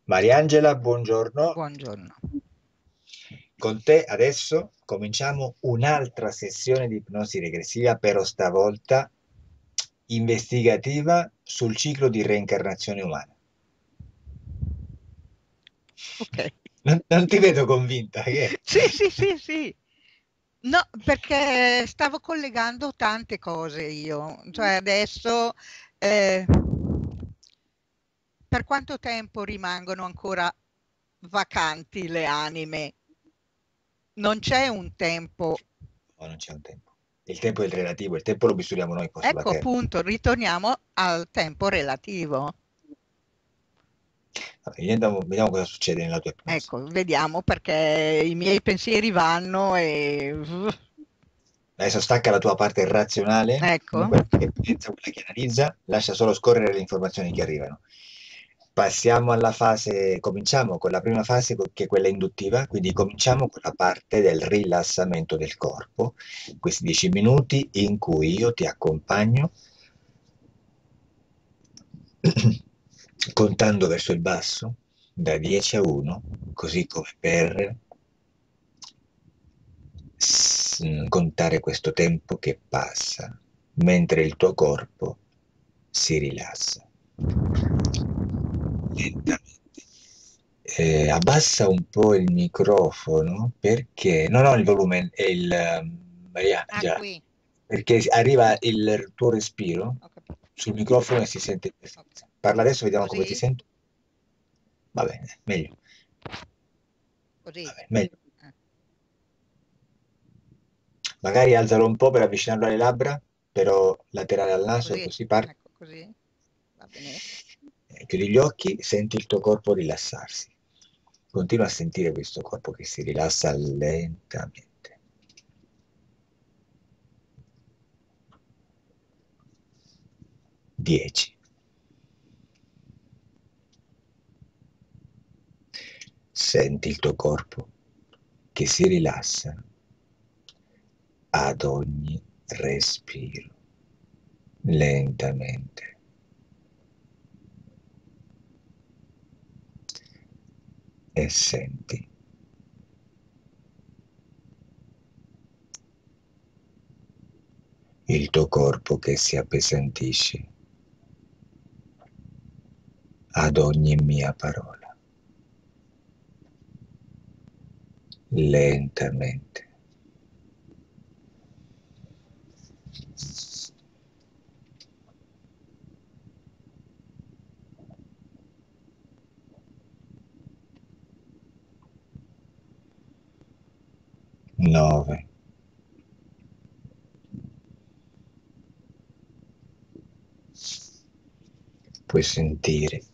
Mariangela, buongiorno. Buongiorno. Con te adesso cominciamo un'altra sessione di ipnosi regressiva, però stavolta investigativa sul ciclo di reincarnazione umana. Ok. Non ti vedo convinta, che è? Sì, sì, sì, sì. No, perché stavo collegando tante cose io. Cioè adesso, eh, per quanto tempo rimangono ancora vacanti le anime? Non c'è un tempo. No, non c'è un tempo. Il tempo è il relativo, il tempo lo misuriamo noi qua sulla Ecco Terra. appunto, ritorniamo al tempo relativo. Vabbè, vediamo cosa succede nella tua ipnosi. Ecco, vediamo perché i miei pensieri vanno e. Adesso stacca la tua parte razionale, Ecco. quella che pensa, quella che analizza, lascia solo scorrere le informazioni che arrivano. Passiamo alla fase, cominciamo con la prima fase che è quella induttiva, quindi cominciamo con la parte del rilassamento del corpo, questi 10 minuti in cui io ti accompagno contando verso il basso da 10 a 1, così come per contare questo tempo che passa mentre il tuo corpo si rilassa lentamente. Abbassa un po' il microfono perché no, no, il volume è Maria, Ah, già, qui. perché arriva il tuo respiro Ho capito. sul microfono e si sente Ok. interferenza. Parla adesso, vediamo come ti Così? sento. Va bene, meglio. Va Così. bene, meglio. Eh, Magari alzalo un po' per avvicinarlo alle labbra, però laterale al naso, Così. così parte. Ecco, così. Va bene. Chiudi gli occhi, senti il tuo corpo rilassarsi. Continua a sentire questo corpo che si rilassa lentamente. 10. Senti il tuo corpo che si rilassa ad ogni respiro, lentamente. E senti il tuo corpo che si appesantisce ad ogni mia parola, lentamente. 9. Puoi sentire,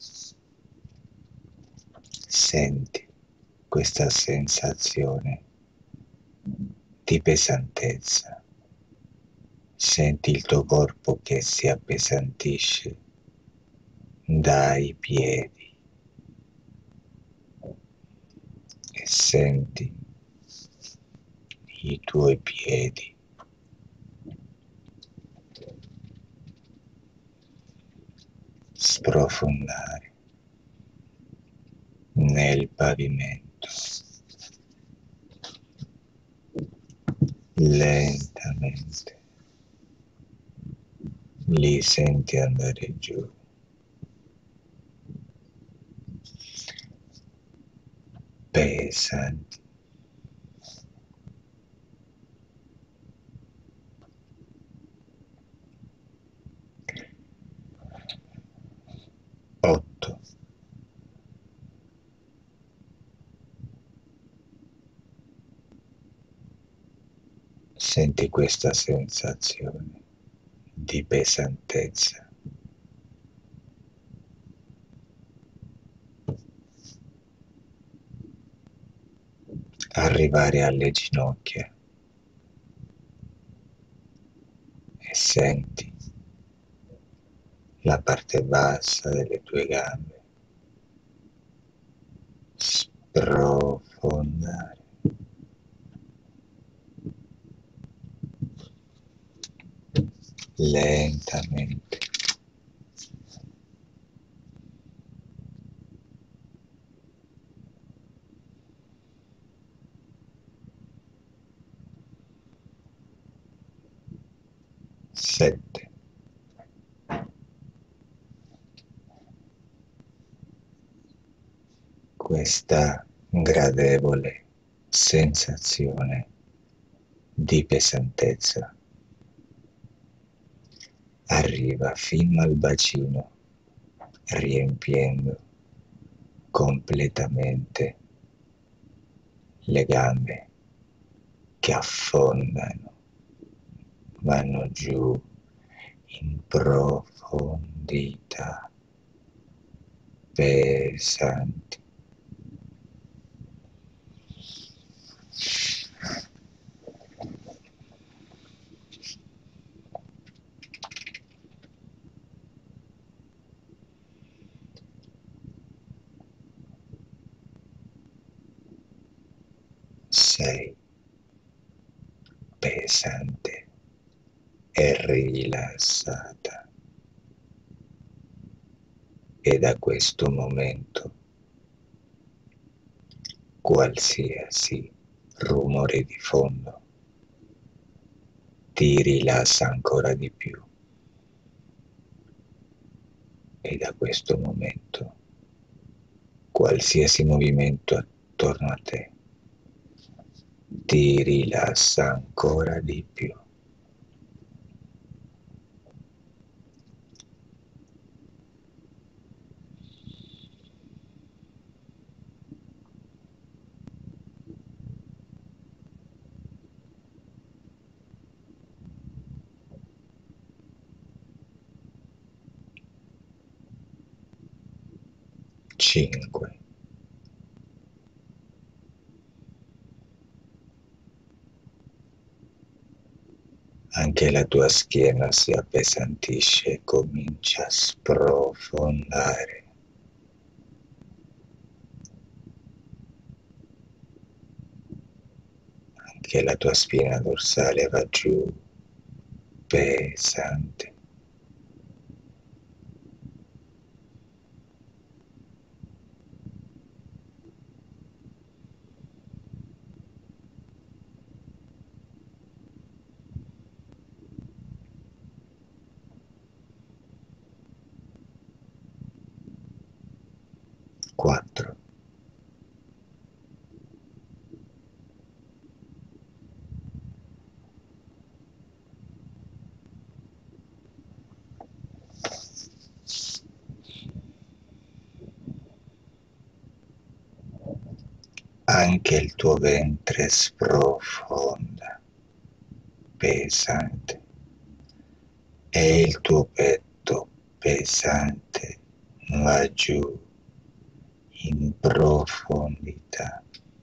senti questa sensazione di pesantezza. Senti il tuo corpo che si appesantisce dai piedi e senti i tuoi piedi sprofondare nel pavimento lentamente. Li senti andare giù. Pesanti. 8. Senti questa sensazione di pesantezza. Arrivare alle ginocchia e senti la parte bassa delle tue gambe sprofondare lentamente 7. Questa gradevole sensazione di pesantezza arriva fino al bacino, riempiendo completamente le gambe che affondano, vanno giù in profondità pesanti. Sei pesante e rilassata e da questo momento qualsiasi rumore di fondo ti rilassa ancora di più e da questo momento qualsiasi movimento attorno a te ti rilassa ancora di più. 5. Anche la tua schiena si appesantisce e comincia a sprofondare. Anche la tua spina dorsale va giù, pesante. Quattro. Anche il tuo ventre sprofonda, pesante, e il tuo petto pesante va giù in profondità,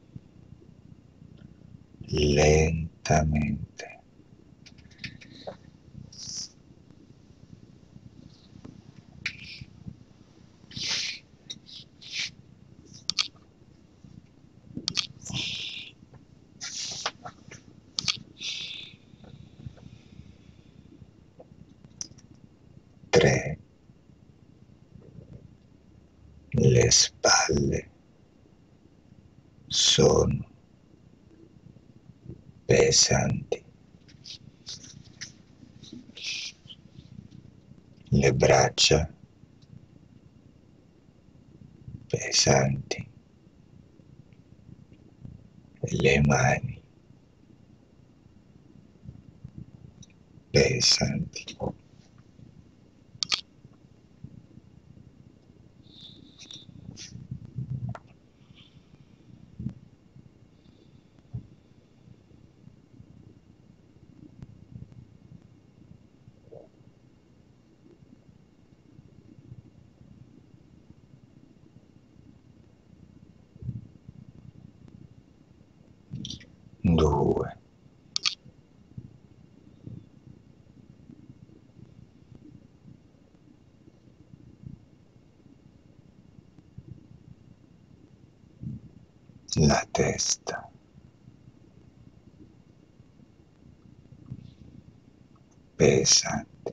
lentamente. 3. Le spalle sono pesanti, le braccia pesanti, le mani pesanti. 2. La testa pesante.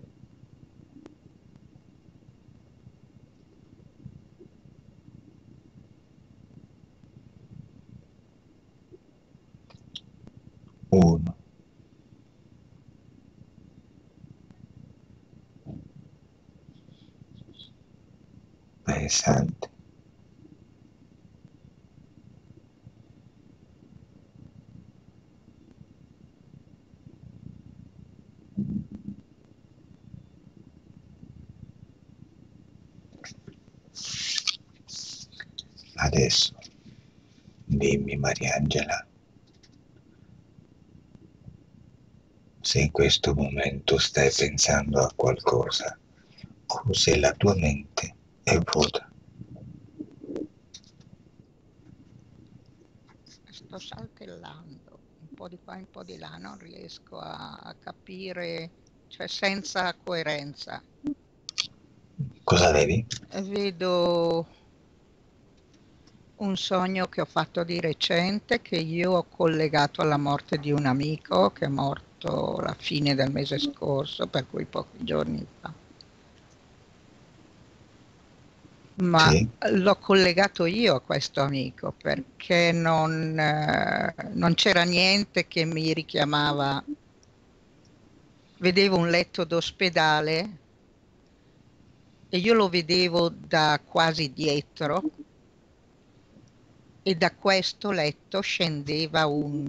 1. interessante. Adesso dimmi, Mariangela, se in questo momento stai pensando a qualcosa o se la tua mente è vuota. Sto saltellando un po' di qua, un po' di là, non riesco a capire, cioè senza coerenza. Cosa vedi? Vedo un sogno che ho fatto di recente, che io ho collegato alla morte di un amico che è morto alla fine del mese scorso, per cui pochi giorni fa. Ma Sì? l'ho collegato io a questo amico perché non c'era niente che mi richiamava. Vedevo un letto d'ospedale e io lo vedevo da quasi dietro e da questo letto scendeva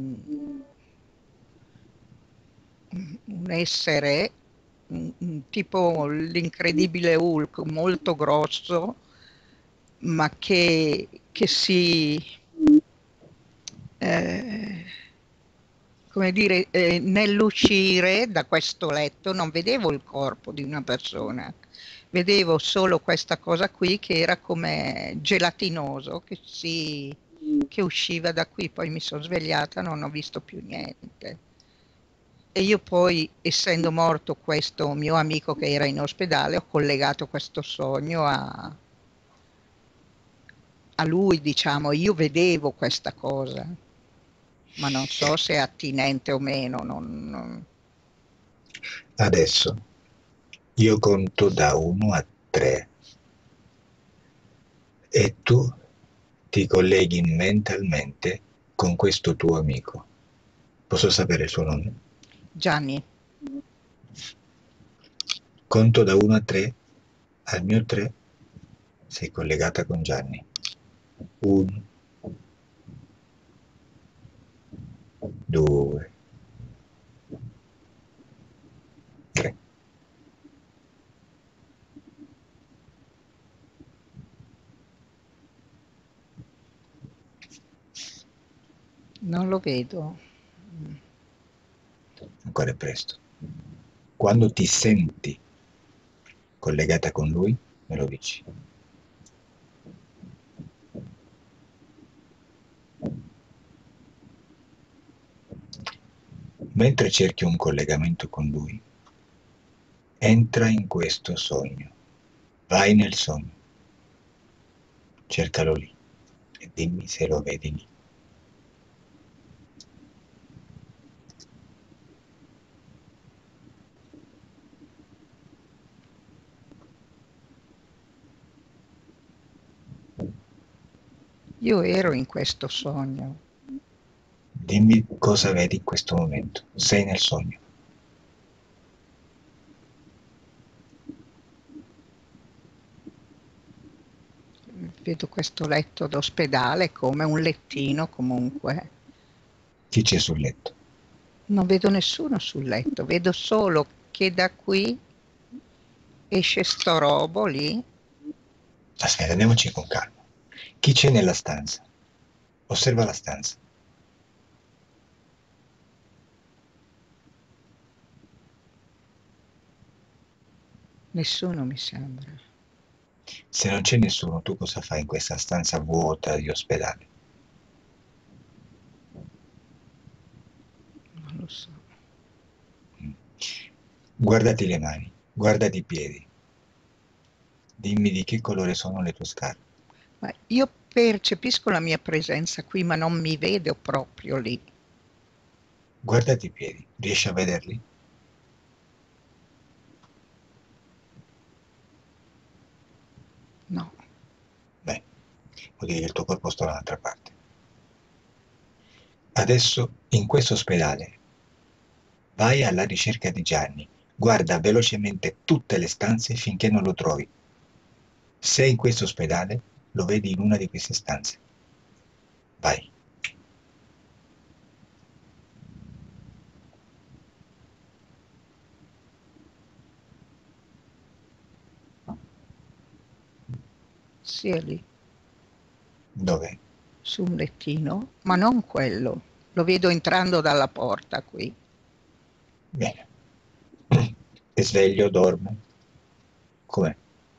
un essere, tipo l'incredibile Hulk, molto grosso, ma che eh, come dire, nell'uscire da questo letto non vedevo il corpo di una persona, vedevo solo questa cosa qui che era come gelatinoso, che usciva da qui, poi mi sono svegliata, non ho visto più niente. E io poi, essendo morto questo mio amico che era in ospedale, ho collegato questo sogno a lui, diciamo, io vedevo questa cosa, ma non so se è attinente o meno. Adesso io conto da 1 a 3 e tu ti colleghi mentalmente con questo tuo amico. Posso sapere il suo nome? Gianni, Conto da 1 a 3, al mio 3 sei collegata con Gianni. 1, 2, 3. non lo vedo. Ancora è presto. Quando ti senti collegata con lui, me lo dici. Mentre cerchi un collegamento con lui, entra in questo sogno. Vai nel sogno. Cercalo lì e dimmi se lo vedi lì. Io ero in questo sogno. Dimmi cosa vedi in questo momento. Sei nel sogno. Vedo questo letto d'ospedale come un lettino comunque. Chi c'è sul letto? Non vedo nessuno sul letto, vedo solo che da qui esce sto robo lì. Aspetta, andiamoci con calma. Chi c'è nella stanza? Osserva la stanza. Nessuno mi sembra. Se non c'è nessuno, tu cosa fai in questa stanza vuota di ospedale? Non lo so. Guardati le mani, guardati i piedi. Dimmi di che colore sono le tue scarpe. Ma io percepisco la mia presenza qui, ma non mi vedo proprio lì. Guardati i piedi, riesci a vederli? No. Beh, vuol dire che il tuo corpo sta da un'altra parte. Adesso, in questo ospedale, vai alla ricerca di Gianni. Guarda velocemente tutte le stanze finché non lo trovi. Sei in questo ospedale, lo vedi in una di queste stanze. Vai. Sia lì, Dove? su un lettino, ma non quello. Lo vedo entrando dalla porta qui. Bene. È sveglio, dorme. Com'è?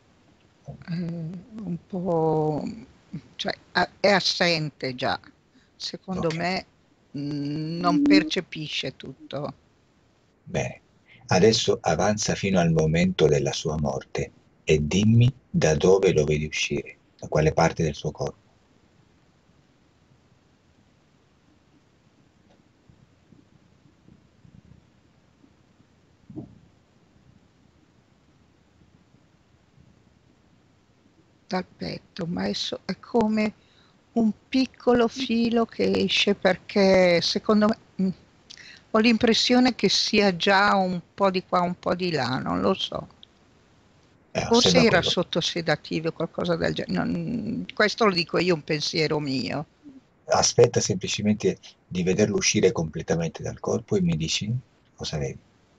Un po', cioè, è assente già. Secondo Ok. me non percepisce tutto. Bene. Adesso avanza fino al momento della sua morte e dimmi da dove lo vedi uscire, da quale parte del suo corpo. Dal petto, ma è come un piccolo filo che esce perché secondo me ho l'impressione che sia già un po' di qua, un po' di là, non lo so. Forse Osserva era quello. sotto sedativo o qualcosa del genere. Questo lo dico io, un pensiero mio. Aspetta semplicemente di vederlo uscire completamente dal corpo e mi dici cosa vedi.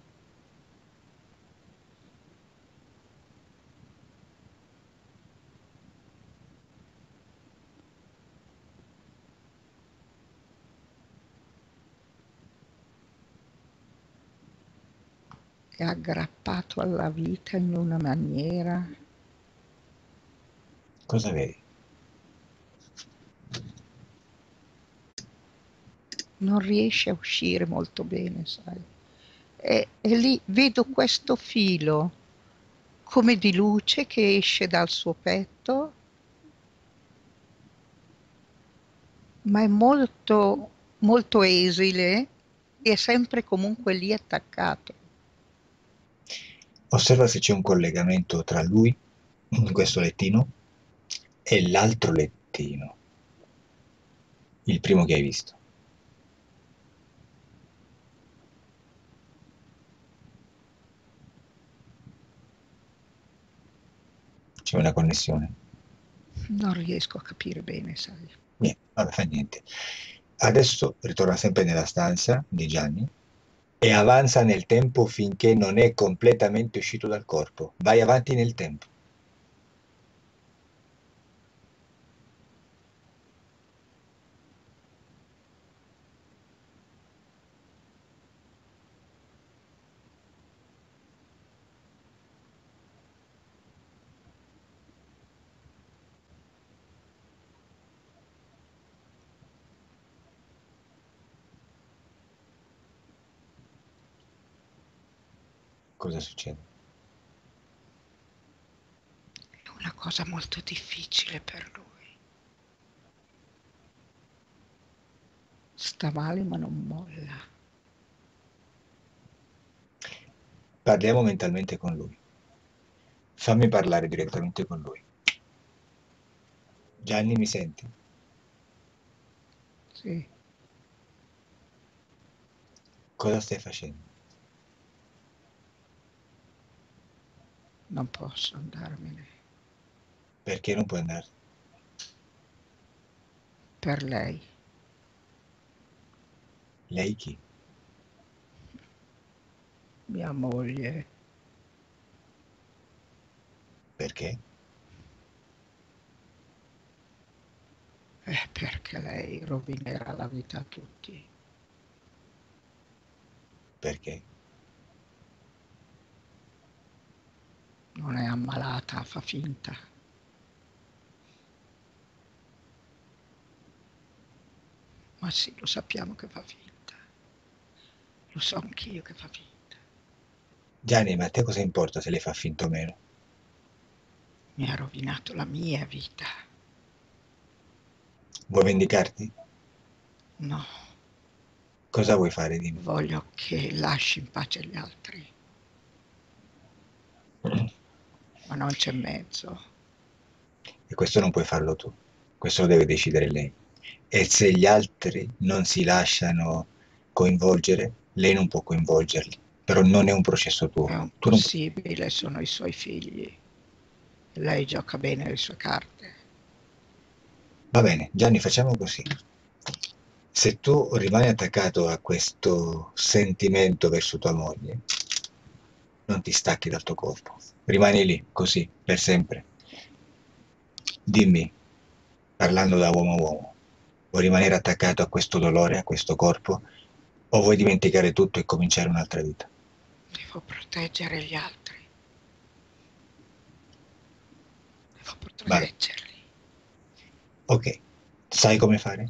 È aggrappato alla vita in una maniera. Cosa vedi? Non riesce a uscire molto bene, sai. E lì vedo questo filo come di luce che esce dal suo petto, ma è molto, molto esile e è sempre comunque lì attaccato. Osserva se c'è un collegamento tra lui, in questo lettino, e l'altro lettino, il primo che hai visto. C'è una connessione. Non riesco a capire bene, sai. Niente, vabbè, fa niente. Adesso ritorna sempre nella stanza di Gianni e avanza nel tempo finché non è completamente uscito dal corpo. Vai avanti nel tempo. Cosa succede? È una cosa molto difficile per lui. Sta male ma non molla. Parliamo mentalmente con lui. Fammi parlare direttamente con lui. Gianni, mi senti? Sì, Cosa stai facendo? non posso andarmene. Perché non puoi andare? Per lei. Lei chi? Mia moglie. Perché? Perché lei rovinerà la vita a tutti. Perché? Non è ammalata, fa finta. Ma sì, lo sappiamo che fa finta. Lo so anch'io che fa finta. Gianni, ma a te cosa importa se lei fa finto o meno? Mi ha rovinato la mia vita. Vuoi vendicarti? No, Cosa vuoi fare? Dimmi. voglio che lasci in pace gli altri. Ma non c'è mezzo. E questo non puoi farlo tu, questo lo deve decidere lei. E se gli altri non si lasciano coinvolgere, lei non può coinvolgerli, però non è un processo È tuo. un Tu non... possibile, sono i suoi figli. Lei gioca bene le sue carte. Va bene, Gianni, facciamo così. Se tu rimani attaccato a questo sentimento verso tua moglie, non ti stacchi dal tuo corpo. Rimani lì, così, per sempre. Dimmi, parlando da uomo a uomo, vuoi rimanere attaccato a questo dolore, a questo corpo, o vuoi dimenticare tutto e cominciare un'altra vita? Devo proteggere gli altri. Devo Vabbè, proteggerli. ok. Sai come fare?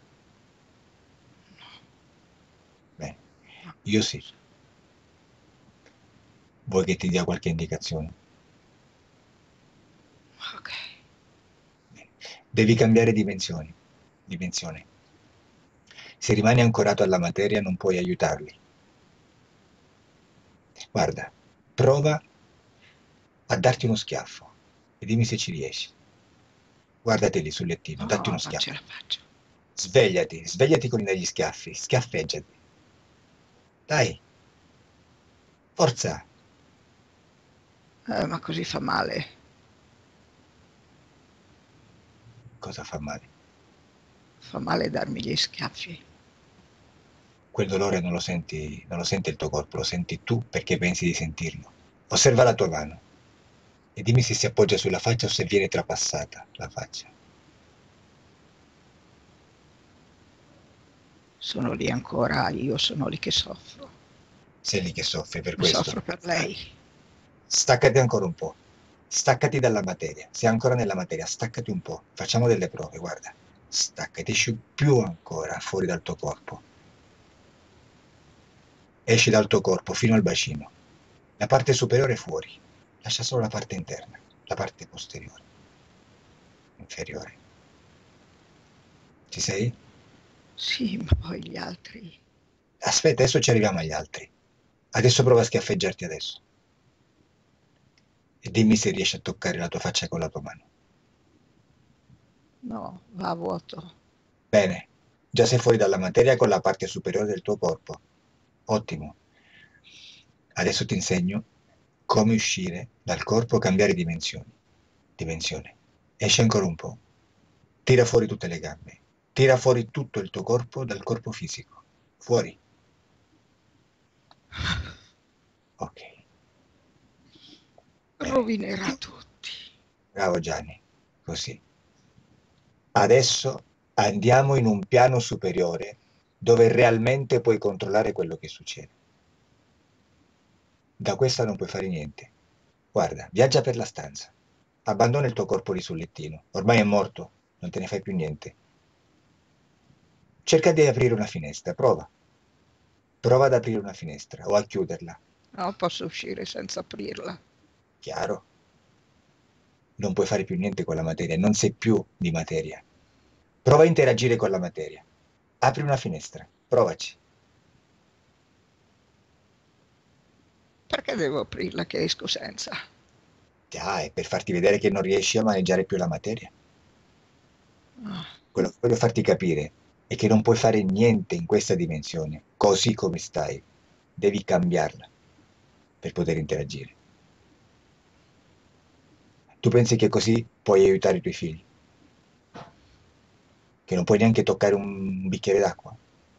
Bene, No, io sì. Vuoi che ti dia qualche indicazione? ok. Bene. Devi cambiare dimensioni. Dimensione. Se rimani ancorato alla materia non puoi aiutarli. Guarda, prova a darti uno schiaffo e dimmi se ci riesci. Guardati lì sul lettino, datti No, uno non ce schiaffo. la faccio. Svegliati, svegliati con degli schiaffi, schiaffeggiati. Dai, forza. Ma così fa male. Cosa fa male? Fa male darmi gli schiaffi. Quel dolore non lo sente il tuo corpo, lo senti tu perché pensi di sentirlo. Osserva la tua mano e dimmi se si appoggia sulla faccia o se viene trapassata la faccia. Sono lì ancora, io sono lì che soffro. Sei lì che soffri per Ma questo. soffro per lei. Staccati ancora un po'. Staccati dalla materia. Sei ancora nella materia, staccati un po'. Facciamo delle prove, guarda. Staccati, esci più ancora fuori dal tuo corpo. Esci dal tuo corpo fino al bacino. La parte superiore è fuori. Lascia solo la parte interna, la parte posteriore, inferiore. Ci sei? Sì, ma poi gli altri. Aspetta, adesso ci arriviamo agli altri. Adesso prova a schiaffeggiarti adesso. E dimmi se riesci a toccare la tua faccia con la tua mano. No, va a vuoto. Bene, già sei fuori dalla materia con la parte superiore del tuo corpo. Ottimo. Adesso ti insegno come uscire dal corpo, cambiare dimensioni. Dimensione. Esci ancora un po'. Tira fuori tutte le gambe. Tira fuori tutto il tuo corpo dal corpo fisico. Fuori. Ok. Bene. Rovinerà tutti. Bravo Gianni. Così. Adesso andiamo in un piano superiore dove realmente puoi controllare quello che succede. Da questa non puoi fare niente. Guarda, viaggia per la stanza. Abbandona il tuo corpo lì sul lettino. Ormai è morto, non te ne fai più niente. Cerca di aprire una finestra, prova. Prova ad aprire una finestra o a chiuderla. No, posso uscire senza aprirla. Chiaro? Non puoi fare più niente con la materia, non sei più di materia. Prova a interagire con la materia. Apri una finestra, provaci. Perché devo aprirla che esco senza? Già, è per farti vedere che non riesci a maneggiare più la materia. Ah, Quello che voglio farti capire è che non puoi fare niente in questa dimensione, così come stai. Devi cambiarla per poter interagire. Tu pensi che così puoi aiutare i tuoi figli? Che non puoi neanche toccare un bicchiere d'acqua?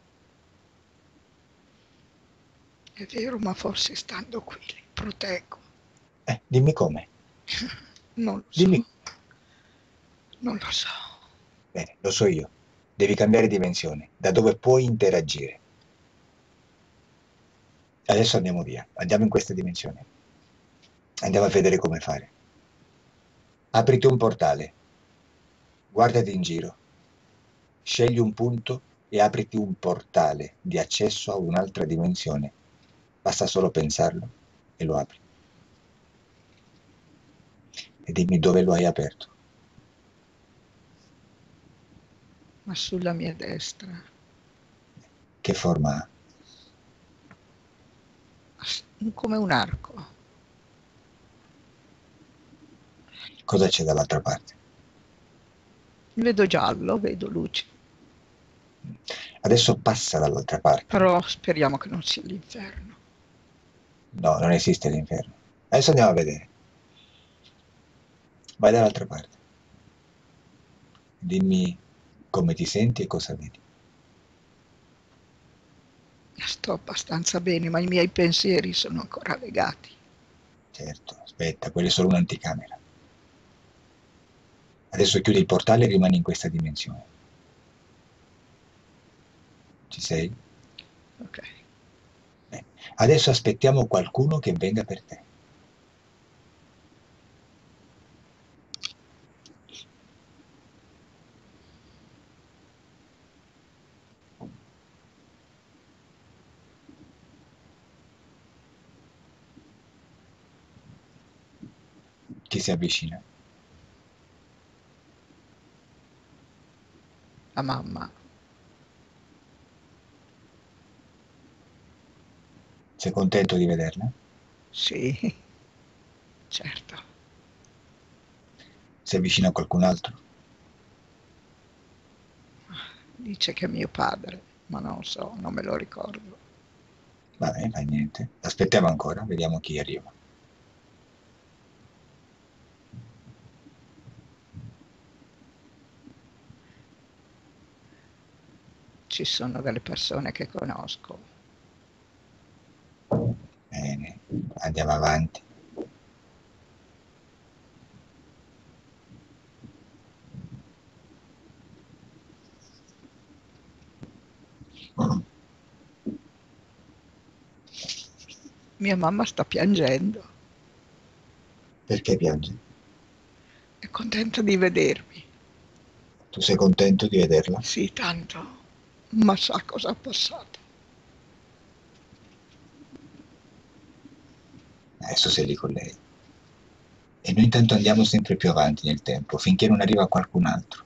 è vero, ma forse stando qui li proteggo. Dimmi come. Non lo so. Dimmi. Non lo so. Bene, lo so io. Devi cambiare dimensione, da dove puoi interagire. Adesso andiamo via, andiamo in questa dimensione. Andiamo a vedere come fare. Apriti un portale, guardati in giro, scegli un punto e apriti un portale di accesso a un'altra dimensione. Basta solo pensarlo e lo apri. E dimmi dove lo hai aperto. Ma sulla mia destra. Che forma ha? Come un arco. Cosa c'è dall'altra parte? Vedo giallo, vedo luce. Adesso passa dall'altra parte. Però speriamo che non sia l'inferno. No, non esiste l'inferno. Adesso andiamo a vedere. Vai dall'altra parte. Dimmi come ti senti e cosa vedi. Sto abbastanza bene, ma i miei pensieri sono ancora legati. Certo, aspetta, quella è solo un'anticamera. Adesso chiudi il portale e rimani in questa dimensione. Ci sei? Ok. Bene. Adesso aspettiamo qualcuno che venga per te. Chi si avvicina? La mamma. Sei contento di vederla? Sì, certo. Si avvicina a qualcun altro? Dice che è mio padre, ma non so, non me lo ricordo. Vabbè, fa niente. Aspettiamo ancora, vediamo chi arriva. Ci sono delle persone che conosco. Bene, andiamo avanti. Mia mamma sta piangendo, Perché piange? è contenta di vedermi. Tu sei contento di vederla? Sì, tanto, ma sa cosa ha passato. Adesso sei lì con lei. E noi intanto andiamo sempre più avanti nel tempo, finché non arriva qualcun altro.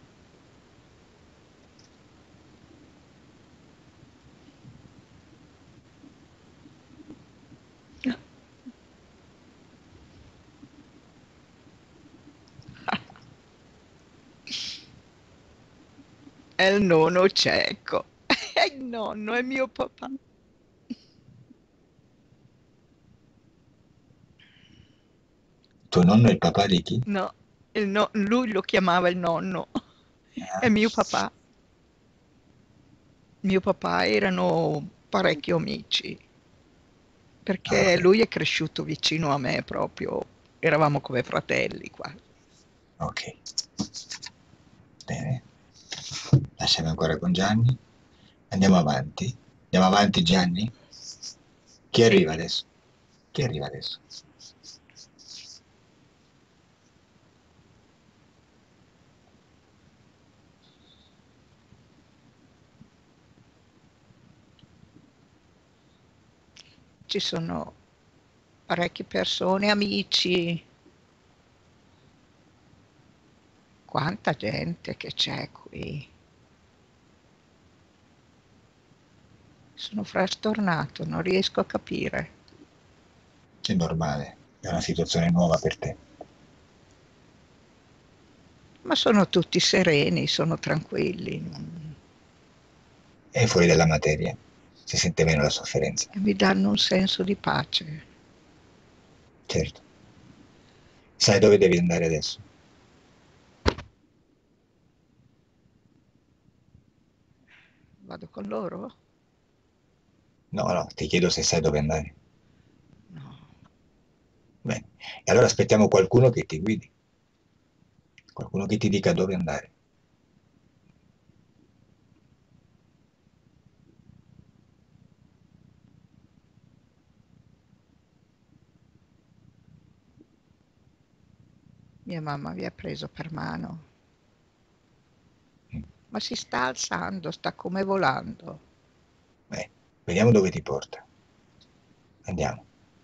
È il nonno cieco. È il nonno, è mio papà. Tuo nonno è il papà di chi? No, lui lo chiamava il nonno. È Ah, mio papà. Mio papà erano parecchio amici, ah, perché ok, lui è cresciuto vicino a me proprio. Eravamo come fratelli qua. ok. Bene. Lasciami ancora con Gianni. Andiamo avanti. Andiamo avanti, Gianni. Chi Sì, arriva adesso? Chi arriva adesso? ci sono parecchie persone, amici. Quanta gente che c'è qui. Sono frastornato, non riesco a capire. È normale, è una situazione nuova per te. Ma sono tutti sereni, sono tranquilli, È fuori dalla materia. Si sente meno la sofferenza. e mi danno un senso di pace. Certo. Sai dove devi andare adesso? Vado con loro? No, no, ti chiedo se sai dove andare. No. Bene. E allora aspettiamo qualcuno che ti guidi, qualcuno che ti dica dove andare. Mia mamma vi ha preso per mano, Mm. ma si sta alzando, sta come volando. Beh, vediamo dove ti porta. Andiamo.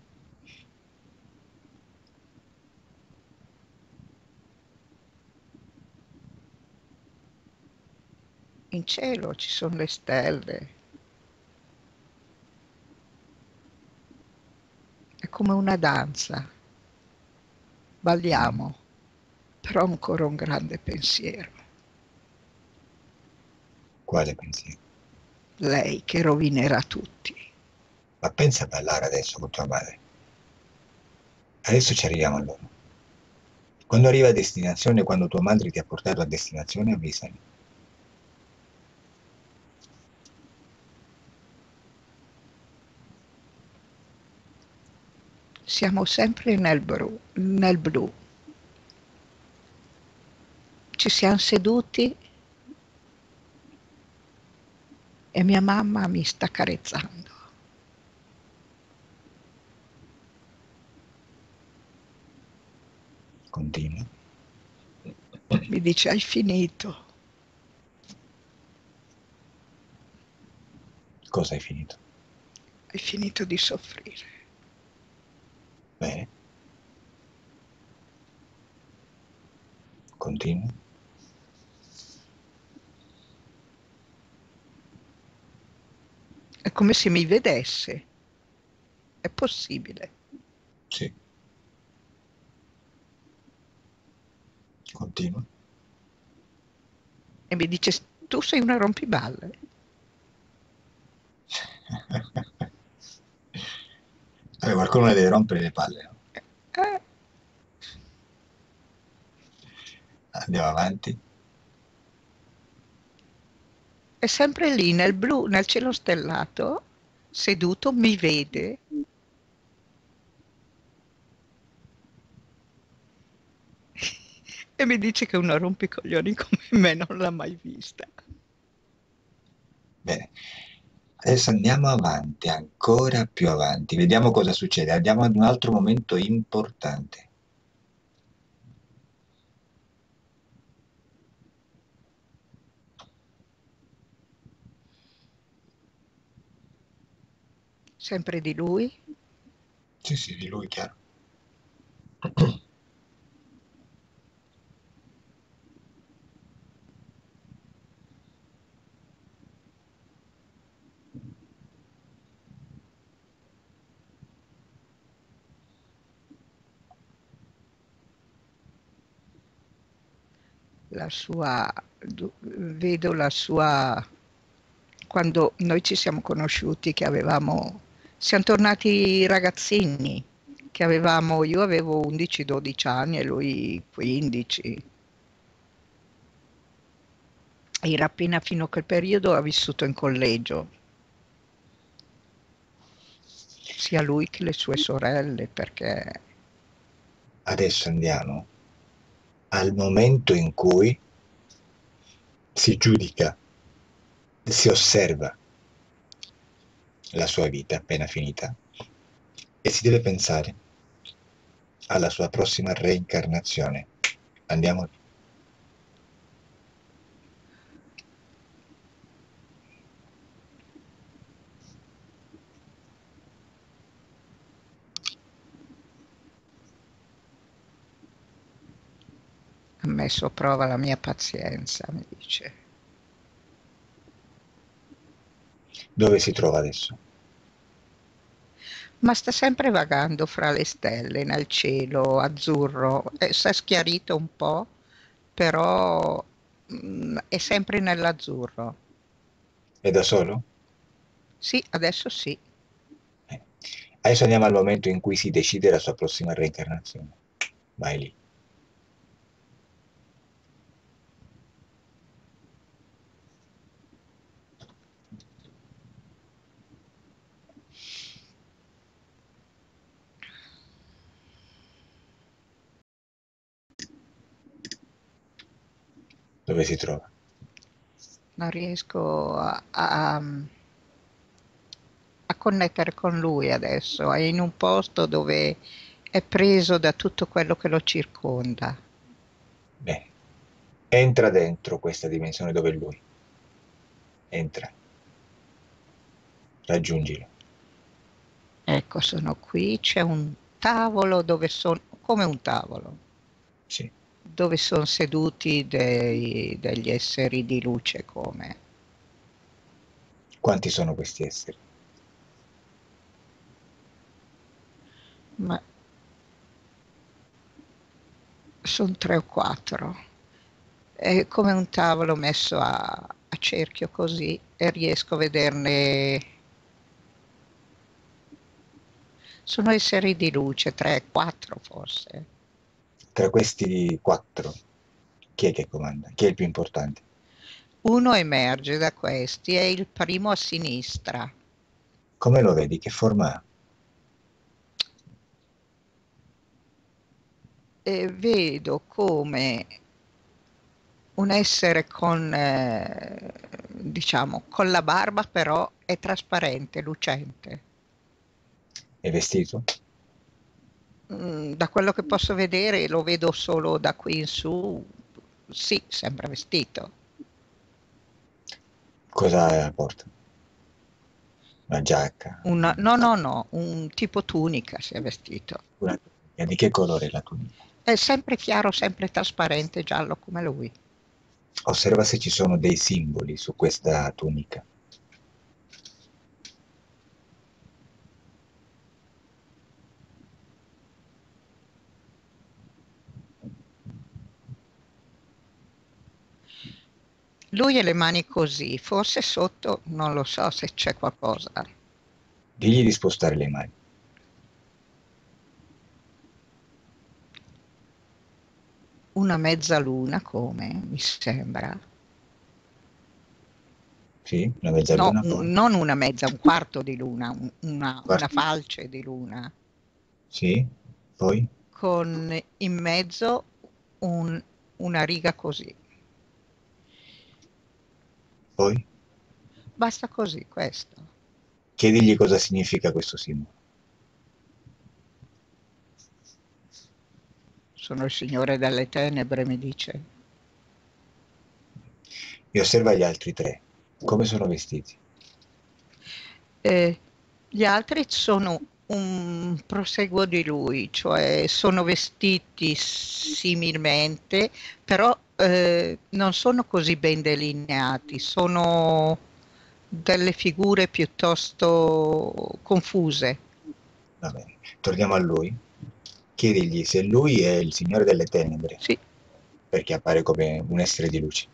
In cielo ci sono le stelle, è come una danza. Mm. Balliamo, però ho ancora un grande pensiero. Quale pensiero? Lei che rovinerà tutti. Ma pensa a ballare adesso con tua madre. Adesso ci arriviamo a loro. Quando arriva a destinazione, quando tua madre ti ha portato a destinazione, avvisami. Siamo sempre nel blu. Ci siamo seduti e mia mamma mi sta carezzando. Continua. Mi dice, hai finito. Cosa hai finito? Hai finito di soffrire. Bene. Continua. È come se mi vedesse. È possibile. Sì. Continua. E mi dice, tu sei una rompiballe. Vabbè, qualcuno le deve rompere le palle, no? Eh, Andiamo avanti. è sempre lì nel blu, nel cielo stellato, seduto, mi vede e mi dice che una rompicoglioni come me non l'ha mai vista. Bene. Adesso andiamo avanti, ancora più avanti. Vediamo cosa succede. Andiamo ad un altro momento importante. Sempre di lui. Sì, sì, di lui, chiaro. Vedo la sua, quando noi ci siamo conosciuti, siamo tornati ragazzini, io avevo 11-12 anni e lui 15. Era appena fino a quel periodo ha vissuto in collegio, sia lui che le sue sorelle, perché Adesso andiamo al momento in cui si giudica, si osserva la sua vita appena finita e si deve pensare alla sua prossima reincarnazione. Andiamo. ha messo a prova la mia pazienza, mi dice. Dove si trova adesso? Ma sta sempre vagando fra le stelle, nel cielo azzurro. Si è schiarito un po', però è sempre nell'azzurro. È da solo? Sì, adesso sì. Eh. Adesso andiamo al momento in cui si decide la sua prossima reincarnazione. Vai lì. Dove si trova? Non riesco a connettere con lui adesso. È in un posto dove è preso da tutto quello che lo circonda. Bene. Entra dentro questa dimensione dove è lui. Entra. Raggiungilo. Ecco, sono qui, c'è un tavolo dove sono, come un tavolo, Sì. dove sono seduti degli esseri di luce come. Quanti sono questi esseri? Ma sono 3 o 4. È come un tavolo messo a cerchio così e riesco a vederne. Sono esseri di luce, 3, 4 forse. Tra questi quattro, chi è che comanda? Chi è il più importante? Uno emerge da questi, è il primo a sinistra. Come lo vedi? Che forma ha? E vedo come un essere con, diciamo, con la barba però è trasparente, lucente. È vestito? Da quello che posso vedere, lo vedo solo da qui in su, sì, sembra vestito. Cosa porta? Una giacca? No, no, no, un tipo tunica si è vestito. Una tunica. Di che colore è la tunica? È sempre chiaro, sempre trasparente, giallo come lui. Osserva se ci sono dei simboli su questa tunica. Lui ha le mani così, forse sotto non lo so se c'è qualcosa. Digli di spostare le mani. Una mezzaluna come, mi sembra. Sì, una No, mezzaluna poi. non una mezza, un quarto di luna, una Quarti. falce di luna, Sì, poi, con in mezzo un- una riga così. poi. Basta così, questo. Chiedigli cosa significa questo simbolo. Sono il Signore delle Tenebre, mi dice. E osserva gli altri tre. Come sono vestiti? Eh, gli altri sono un proseguo di lui, cioè sono vestiti similmente, però non sono così ben delineati, sono delle figure piuttosto confuse. Va bene. Torniamo a lui. Chiedigli se lui è il Signore delle Tenebre, Sì, perché appare come un essere di luce.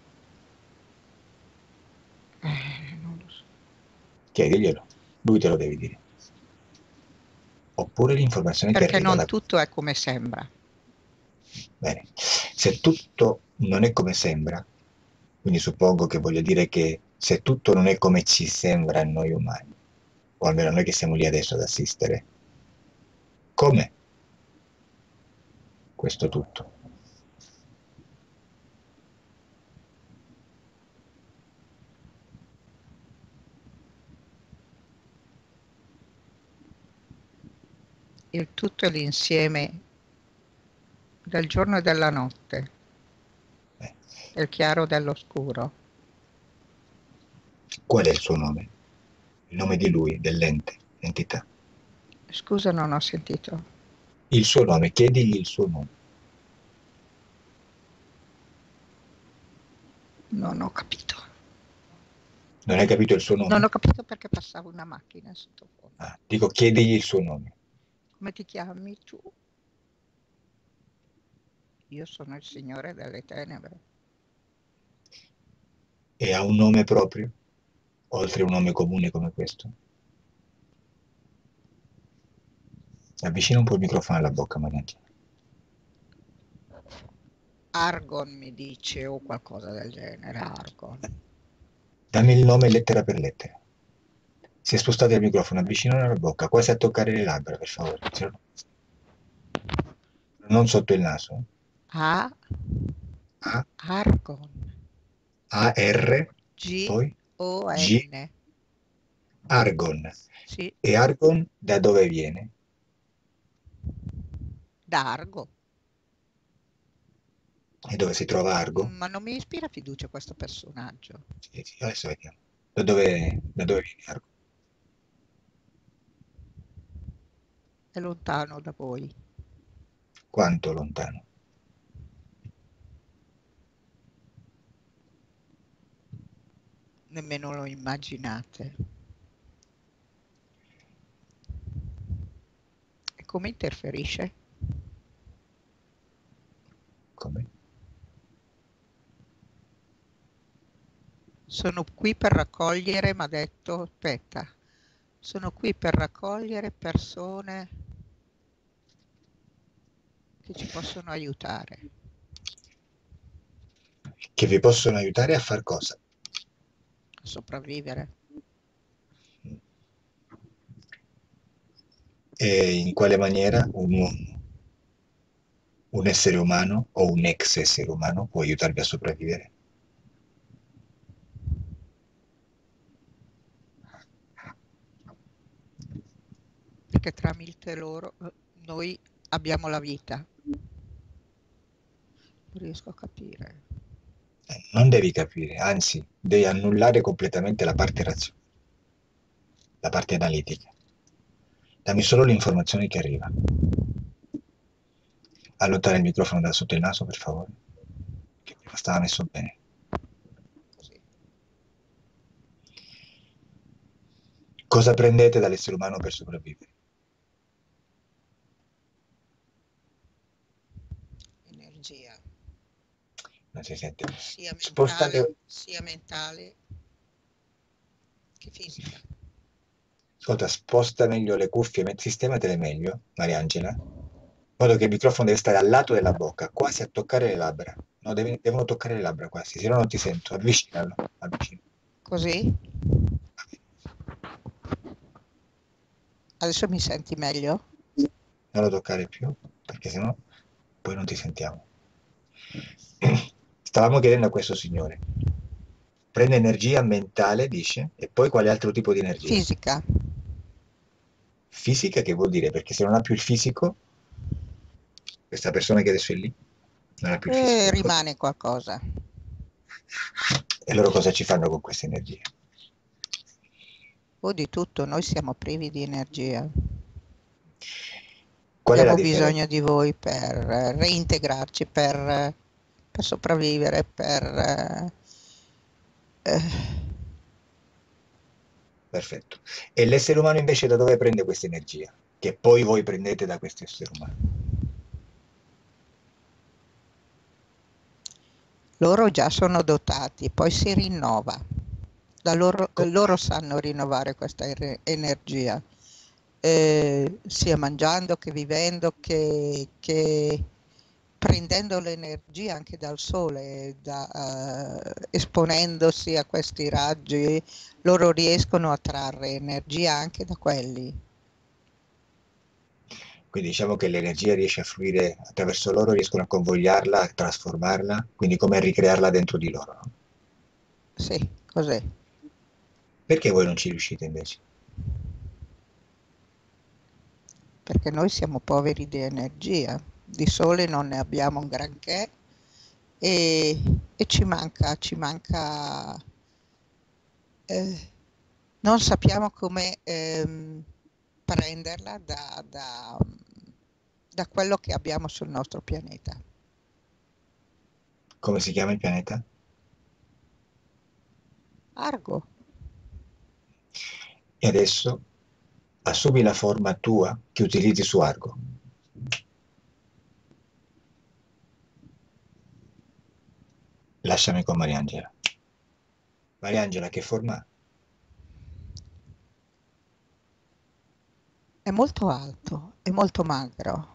non lo so. Chiediglielo. Lui te lo devi dire. Oppure l'informazione ti Perché arriva non da... tutto è come sembra. Bene. Se tutto non è come sembra, quindi suppongo che voglia dire che se tutto non è come ci sembra a noi umani, o almeno noi che siamo lì adesso ad assistere, com'è questo tutto? Il tutto è l'insieme del giorno e della notte, Eh, del chiaro e dell'oscuro. Qual è il suo nome? Il nome di lui, dell'ente, entità. Scusa, non ho sentito. Il suo nome, chiedigli il suo nome. Non ho capito. Non hai capito il suo Non nome? ho capito perché passava una macchina in sottofondo. Ah, dico, chiedigli il suo nome. Come ti chiami tu? Io sono il Signore delle Tenebre. E ha un nome proprio, oltre un nome comune come questo? Avvicina un po' il microfono alla bocca, Mariantina. Argon mi dice o qualcosa del genere. Argon. Dammi il nome lettera per lettera. Si è spostato il microfono, avvicinalo alla bocca, quasi a toccare le labbra, per favore. Non sotto il naso. A. A, Argon. A, R, poi G, G-O-N. Argon. Sì, E Argon da dove viene? d'Argo. E dove si trova Argo? Ma non mi ispira fiducia questo personaggio. Sì, sì, adesso vediamo. Da dove viene Argo? È lontano da voi. Quanto lontano? Nemmeno lo immaginate. E come interferisce? Come? Sono qui per raccogliere, mi ha detto, aspetta, sono qui per raccogliere persone che ci possono aiutare. Che vi possono aiutare a far cosa? A sopravvivere. E in quale maniera un essere umano o un ex essere umano può aiutarvi a sopravvivere? Perché tramite loro noi abbiamo la vita. Non riesco a capire. Non devi capire, anzi, devi annullare completamente la parte razionale, la parte analitica. Dammi solo l'informazione che arriva. Allontana il microfono da sotto il naso, per favore, che prima stava messo bene. Così. Cosa prendete dall'essere umano per sopravvivere? Energia, Non si sente. mentale, Spostate, sia mentale che fisica. ascolta, sposta meglio le cuffie, sistematele meglio, Mariangela, in modo che il microfono deve stare al lato della bocca, quasi a toccare le labbra. No, devono toccare le labbra quasi, se no non ti sento. Avvicinalo, avvicinalo. Così? Adesso mi senti meglio? Non lo toccare più, perché sennò poi non ti sentiamo. Stavamo chiedendo a questo signore, prende energia mentale, dice, e poi quale altro tipo di energia? Fisica. Fisica che vuol dire? Perché se non ha più il fisico, questa persona che adesso è lì, non ha più il E fisico. rimane qualcosa. E loro cosa ci fanno con questa energia? O di tutto, noi siamo privi di energia. Qual è la Abbiamo differenza? bisogno di voi per reintegrarci, per sopravvivere, eh, Perfetto. E l'essere umano invece da dove prende questa energia? Che poi voi prendete da questo essere umano. loro già sono dotati, poi si rinnova. Co- Loro sanno rinnovare questa energia, sia mangiando che vivendo che prendendo l'energia anche dal sole, esponendosi a questi raggi, loro riescono a trarre energia anche da quelli. Quindi diciamo che l'energia riesce a fluire attraverso loro, riescono a convogliarla, a trasformarla, quindi come a ricrearla dentro di loro, no? Sì, cos'è? Perché voi non ci riuscite invece? Perché noi siamo poveri di energia, di sole non ne abbiamo un granché e, e ci manca, eh, non sappiamo come prenderla da quello che abbiamo sul nostro pianeta. Come si chiama il pianeta? Argo, E adesso assumi la forma tua che utilizzi su Argo. Lasciami con Mariangela. Mariangela, che forma ha? è molto alto, è molto magro,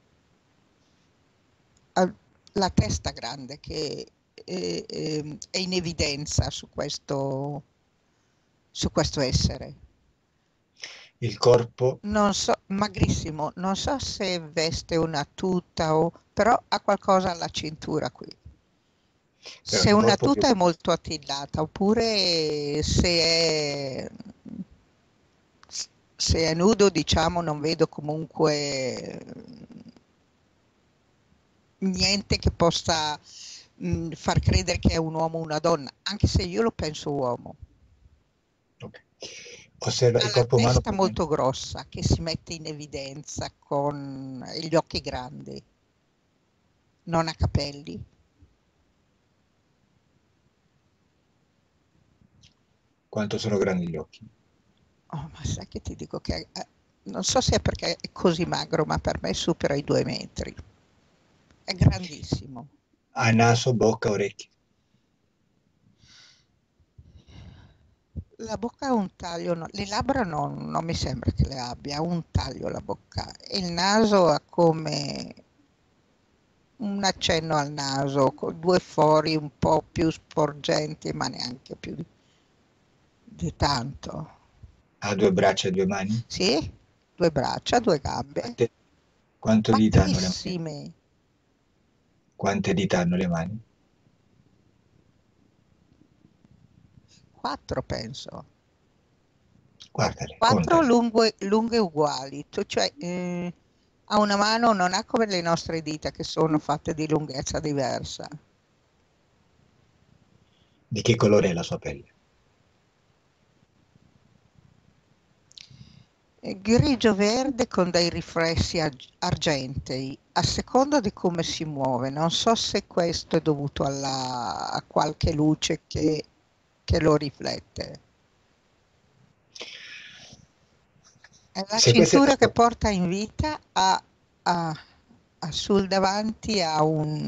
ha la testa grande che è in evidenza su questo essere. Il corpo, Non so, magrissimo, non so se veste una tuta o, però ha qualcosa alla cintura qui. però Se il una corpo più... tuta è molto attillata, oppure se è nudo, diciamo, non vedo comunque niente che possa far credere che è un uomo o una donna, anche se io lo penso uomo. Ok. Osserva Ha il la corpo umano testa più o meno. molto grossa che si mette in evidenza con gli occhi grandi, non ha capelli. Quanto sono grandi gli occhi? Oh, ma sai che ti dico che non so se è perché è così magro, ma per me supera i 2 metri. È grandissimo. Ha naso, bocca, orecchie. La bocca ha un taglio, le labbra non mi sembra che le abbia, ha un taglio la bocca. E il naso ha come, un accenno al naso, con due fori un po' più sporgenti, ma neanche più di tanto. Ha due braccia e due mani? Sì, due braccia, due gambe, Quante, quanto dita hanno le mani? bassissime, Quante dita hanno le mani? quattro penso. Guardale, Quattro contale. lunghe uguali, cioè ha una mano, non ha come le nostre dita che sono fatte di lunghezza diversa. Di che colore è la sua pelle? È grigio-verde con dei riflessi argentei, a seconda di come si muove. Non so se questo è dovuto a qualche luce che lo riflette. È la Se questa è la cintura che tua, porta in vita, sul davanti a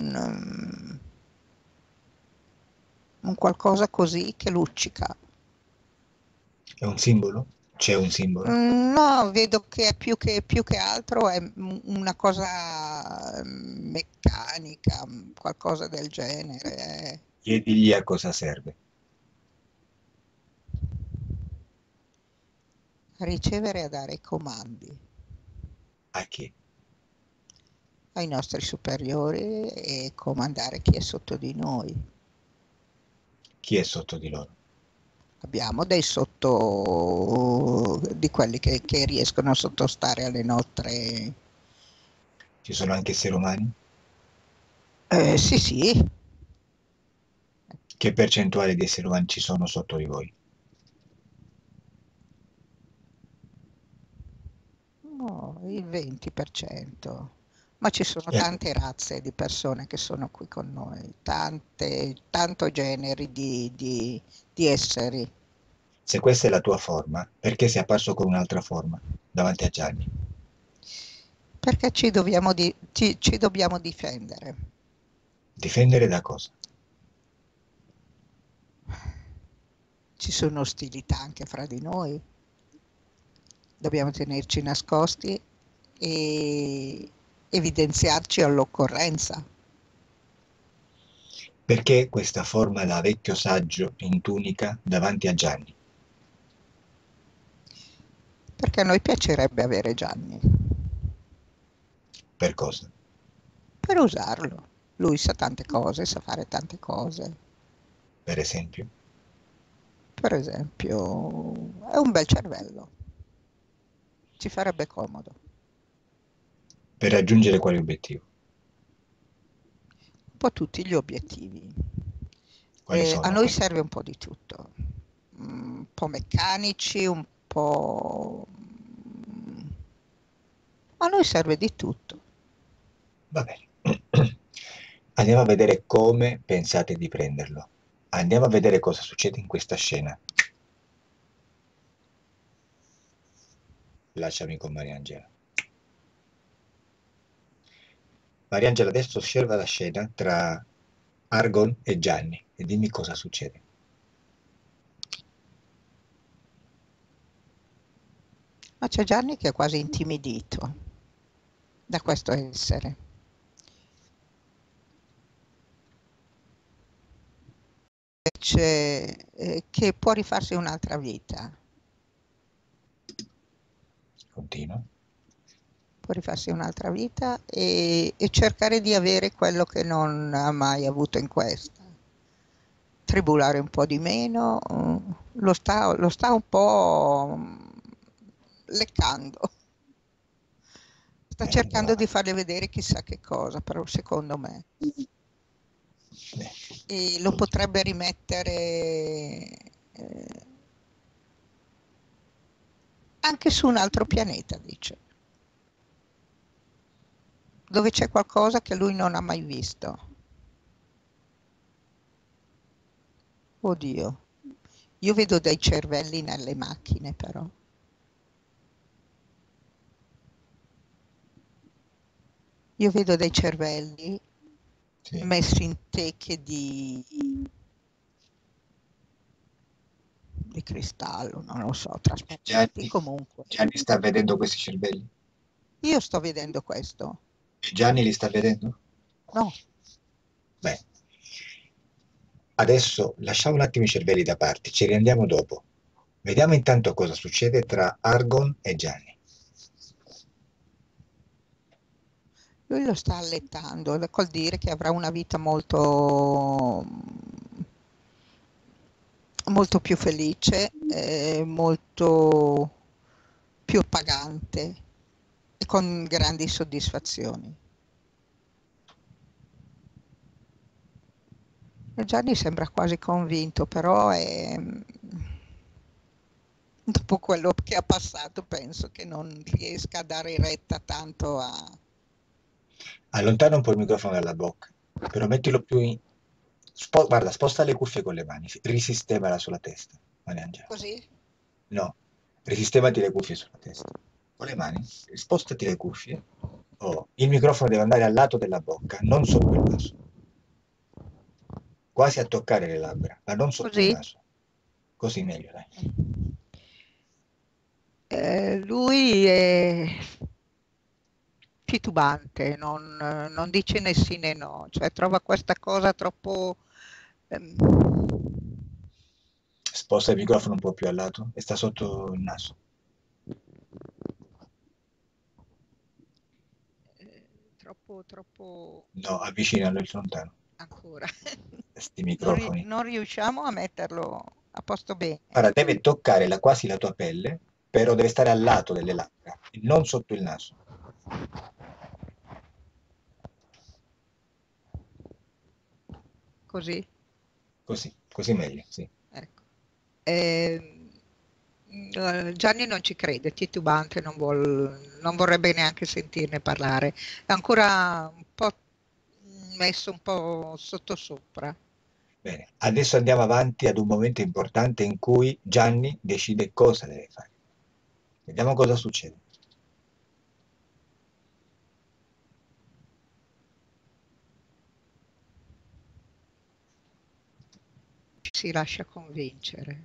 un qualcosa così che luccica. è un simbolo? C'è un simbolo? No, vedo che è più che altro è una cosa meccanica, qualcosa del genere. Chiedigli a cosa serve. A ricevere e a dare i comandi A chi? ai nostri superiori e comandare chi è sotto di noi. Chi è sotto di loro? Abbiamo dei sotto di quelli che riescono a sottostare alle nostre... Ci sono anche esseri umani? Sì, sì, Che percentuale di esseri umani ci sono sotto di voi? no, il 20%. Ma ci sono Ecco, tante razze di persone che sono qui con noi, tanto generi di esseri, se questa è la tua forma, perché sei apparso con un'altra forma davanti a Gianni? perché ci dobbiamo difendere. Difendere da cosa? Ci sono ostilità anche fra di noi, dobbiamo tenerci nascosti e evidenziarci all'occorrenza. Perché questa forma da vecchio saggio in tunica davanti a Gianni? Perché a noi piacerebbe avere Gianni, Per cosa? per usarlo. Lui sa tante cose, sa fare tante cose. Per esempio? Per esempio, è un bel cervello, ci farebbe comodo. Per raggiungere quale obiettivo? Un po' tutti gli obiettivi. Quali A sono noi quelli? serve un po' di tutto, un po' meccanici, un po'... A noi serve di tutto. Va bene. Andiamo a vedere come pensate di prenderlo. Andiamo a vedere cosa succede in questa scena. Lasciami con Mariangela. Mariangela adesso osserva la scena tra Argon e Gianni e dimmi cosa succede. Ma c'è Gianni che è quasi intimidito da questo essere. Che può rifarsi un'altra vita, Continua. può rifarsi un'altra vita e cercare di avere quello che non ha mai avuto in questa. Tribulare un po' di meno, lo sta un po' leccando. Sta Andiamo cercando di avanti. farle vedere chissà che cosa, però secondo me. Bene. E lo potrebbe rimettere anche su un altro pianeta, dice, dove c'è qualcosa che lui non ha mai visto. Oddio, io vedo dei cervelli nelle macchine, però. Io vedo dei cervelli Sì. messi in teche di cristallo, non lo so, trasparenti, Gianni, comunque. Gianni sta vedendo questi cervelli? Io sto vedendo questo. E Gianni li sta vedendo? No, Beh, adesso lasciamo un attimo i cervelli da parte, ci riandiamo dopo. Vediamo intanto cosa succede tra Argon e Gianni. lui lo sta allettando, col dire che avrà una vita molto, molto più felice, molto più appagante e con grandi soddisfazioni. E Gianni sembra quasi convinto, però dopo quello che ha passato penso che non riesca a dare retta tanto a... Allontana un po' il microfono dalla bocca, però mettilo più in... Guarda, sposta le cuffie con le mani, risistemala sulla testa. Mariangela. Così? No, risistemati le cuffie sulla testa. Con le mani, spostati le cuffie. Oh, il microfono deve andare al lato della bocca, non sotto il naso. Quasi a toccare le labbra, ma non sotto il Così? naso. Così meglio, dai. Lui è titubante, non dice né sì né no, cioè trova questa cosa troppo... ehm, Sposta il microfono un po' più al lato e sta sotto il naso. troppo No, avvicinalo il lontano. ancora. Sti microfoni. Non riusciamo a metterlo a posto bene. Ora deve toccare quasi la tua pelle, però deve stare al lato delle labbra, e non sotto il naso. Così? Così, così meglio, sì. Ecco. Ehm, Gianni non ci crede, è titubante, non vorrebbe neanche sentirne parlare. È ancora un po' messo un po' sottosopra. Bene, adesso andiamo avanti ad un momento importante in cui Gianni decide cosa deve fare. Vediamo cosa succede. Si lascia convincere.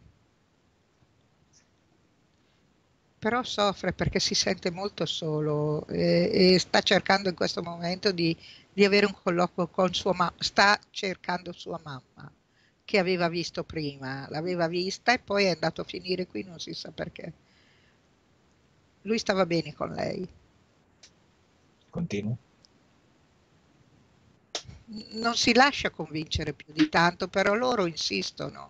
Però soffre perché si sente molto solo e sta cercando in questo momento di avere un colloquio con sua mamma, sta cercando sua mamma, che aveva visto prima, l'aveva vista e poi è andato a finire qui, non si sa perché. Lui stava bene con lei. Continuo. Non si lascia convincere più di tanto, però loro insistono.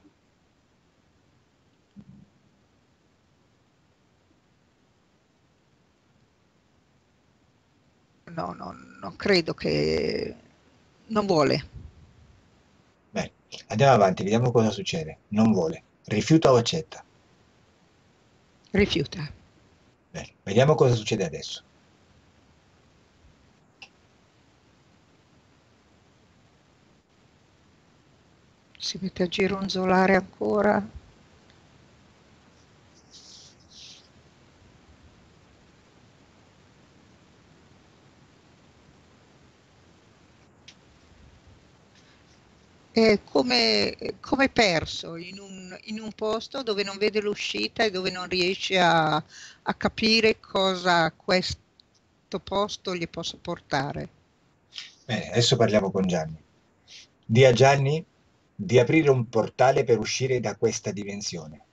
No, no, non credo che... Non vuole, Bene, andiamo avanti, vediamo cosa succede. Non vuole. Rifiuta o accetta? rifiuta. Bene, vediamo cosa succede adesso. Si mette a gironzolare ancora. È come perso in un posto dove non vede l'uscita e dove non riesce a capire cosa questo posto gli possa portare. Bene, adesso parliamo con Gianni. Di a Gianni di aprire un portale per uscire da questa dimensione.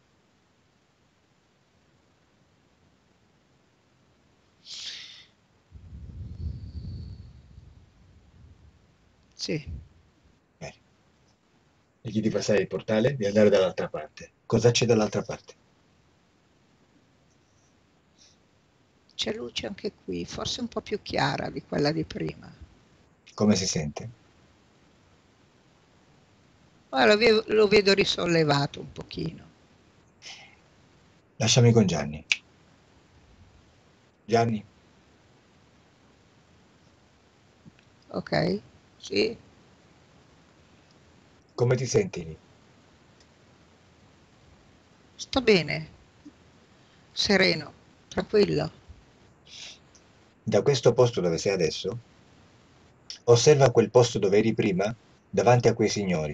Sì, Bene. E gli di passare il portale, di andare dall'altra parte. Cosa c'è dall'altra parte? c'è luce anche qui, forse un po' più chiara di quella di prima. Come si sente? Ora lo vedo risollevato un pochino. Lasciami con Gianni. Gianni, Ok? Sì, come ti senti lì? sto bene, sereno, tranquillo. Da questo posto dove sei adesso, osserva quel posto dove eri prima, davanti a quei signori.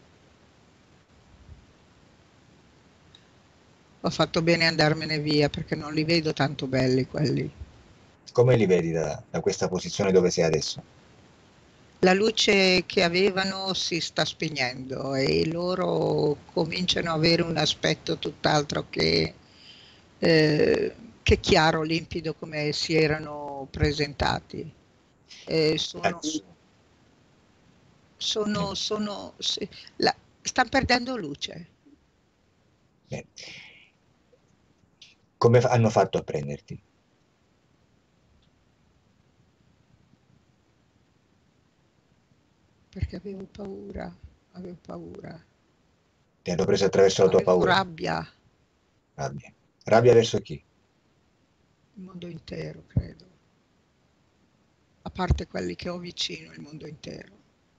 Ho fatto bene a andarmene via perché non li vedo tanto belli quelli. Come li vedi da questa posizione dove sei adesso? la luce che avevano si sta spegnendo e loro cominciano ad avere un aspetto tutt'altro che chiaro, limpido come si erano presentati. Sono, Adesso, eh, stanno perdendo luce. eh, come hanno fatto a prenderti? Perché avevo paura, Ti hanno preso attraverso la tua avevo paura? rabbia, Rabbia. Rabbia verso chi? il mondo intero, credo, a parte quelli che ho vicino, il mondo intero.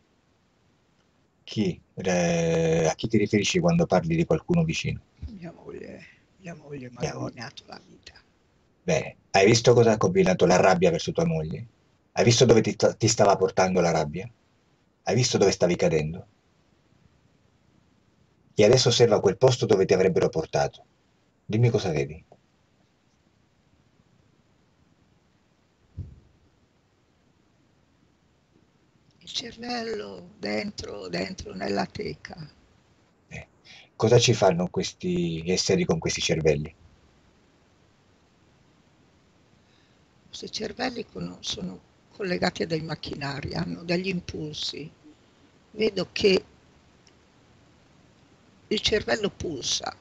Chi? A chi ti riferisci quando parli di qualcuno vicino? Mia moglie, mia moglie mi ha Mia moglie. rovinato la vita. Bene, hai visto cosa ha combinato la rabbia verso tua moglie? Hai visto dove ti stava portando la rabbia? Hai visto dove stavi cadendo? E adesso osserva quel posto dove ti avrebbero portato. Dimmi cosa vedi. Il cervello dentro nella teca. Eh, Cosa ci fanno questi esseri con questi cervelli? Questi cervelli sono collegati a dei macchinari, hanno degli impulsi. Vedo che il cervello pulsa,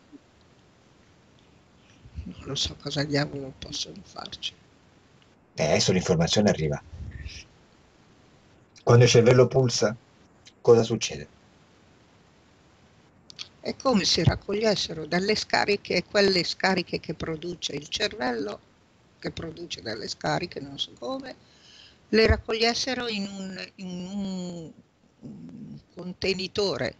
non lo so cosa diavolo possono farci. Adesso l'informazione arriva. Quando il cervello pulsa, cosa succede? È come se raccogliessero dalle scariche, quelle scariche che produce il cervello, che produce delle scariche, non so come, le raccogliessero in un contenitore.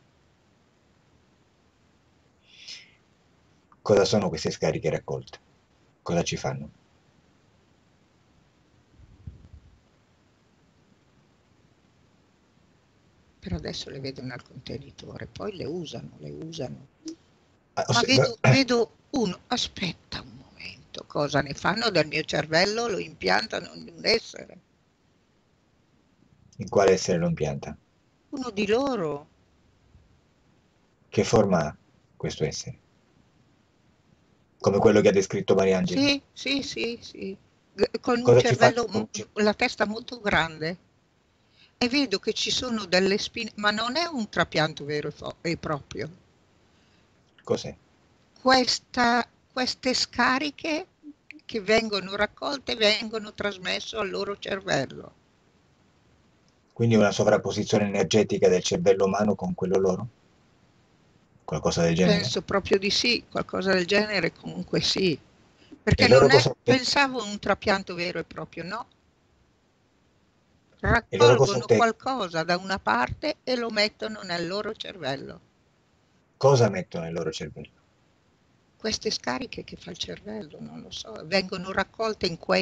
Cosa sono queste scariche raccolte? Cosa ci fanno? Per adesso le vedo nel contenitore, poi le usano. Ah, Ma vedo uno, aspetta un momento, cosa ne fanno del mio cervello? Lo impiantano in un essere, in quale essere lo impianta? uno di loro. Che forma ha questo essere? Come quello che ha descritto Mariangela? Sì, sì, sì, sì, con un Cosa ci fa? cervello, la testa molto grande. E vedo che ci sono delle spine, ma non è un trapianto vero e proprio. Cos'è? Queste scariche che vengono raccolte vengono trasmesse al loro cervello. Quindi una sovrapposizione energetica del cervello umano con quello loro? Qualcosa del genere? Penso proprio di sì, qualcosa del genere comunque sì, E perché loro non è, cosa, pensavo un trapianto vero e proprio, no, e loro cosa raccolgono ottengono? qualcosa da una parte e lo mettono nel loro cervello. Cosa mettono nel loro cervello? Queste scariche che fa il cervello, non lo so, vengono raccolte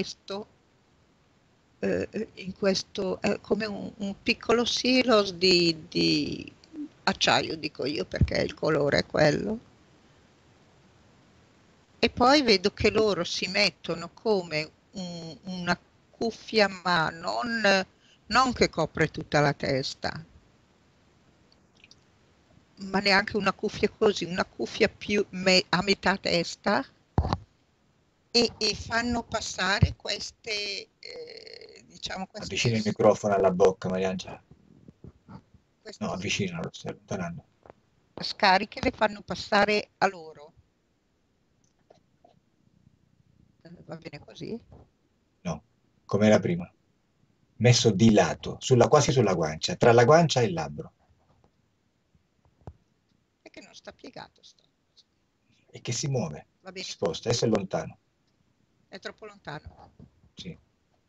in questo come un piccolo silos di acciaio, dico io, perché il colore è quello. E poi vedo che loro si mettono come una cuffia, ma non che copre tutta la testa, ma neanche una cuffia così, una cuffia più a metà testa e fanno passare diciamo, Avvicina il microfono alla bocca, Mariangela. No, queste avvicinalo, stai allontanando. scariche, le fanno passare a loro. Va bene così? No, come era prima. Messo di lato, quasi sulla guancia, tra la guancia e il labbro. È che non sta piegato sto. E che si muove, Va si bene sposta, così? adesso è lontano. È troppo lontano. Sì.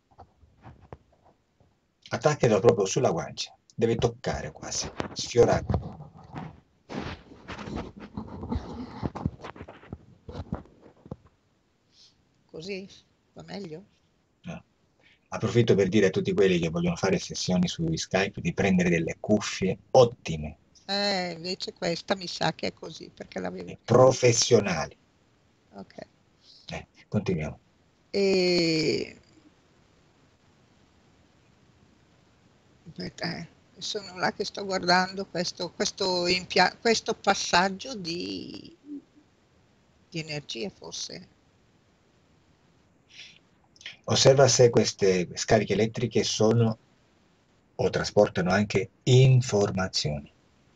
Attaccalo proprio sulla guancia. Deve toccare quasi, sfiorare. Così? Va meglio? No. Approfitto per dire a tutti quelli che vogliono fare sessioni su Skype di prendere delle cuffie ottime Invece questa mi sa che è così, perché l'avevo e già. professionali. Ok. Continuiamo. E Aspetta, sono là che sto guardando questo passaggio di energia, forse. Osserva se queste scariche elettriche sono o trasportano anche informazioni.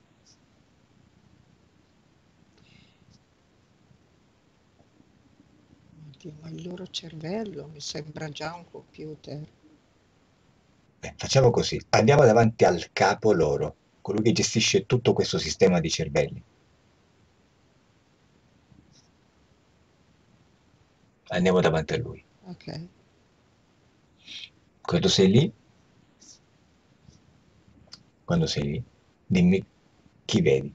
Oddio, ma il loro cervello mi sembra già un computer. Beh, facciamo così, andiamo davanti al capo loro, colui che gestisce tutto questo sistema di cervelli. Andiamo davanti a lui. Ok. Quando sei lì, quando sei lì, dimmi chi vedi.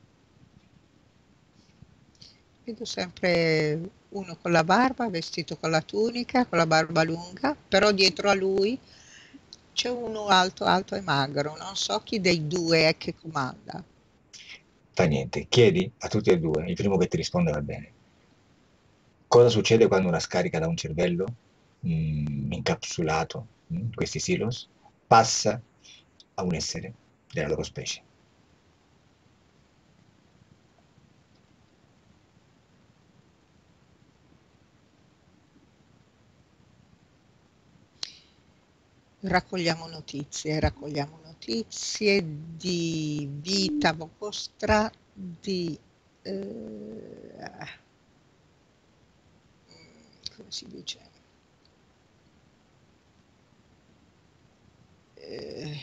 Vedo sempre uno con la barba, vestito con la tunica, con la barba lunga, però dietro a lui c'è uno alto, alto e magro. Non so chi dei due è che comanda. Fa niente, chiedi a tutti e due, il primo che ti risponde va bene. Cosa succede quando una scarica da un cervello incapsulato, questi silos, passa a un essere della loro specie? Raccogliamo notizie di vita vostra, di, come si dice, eh,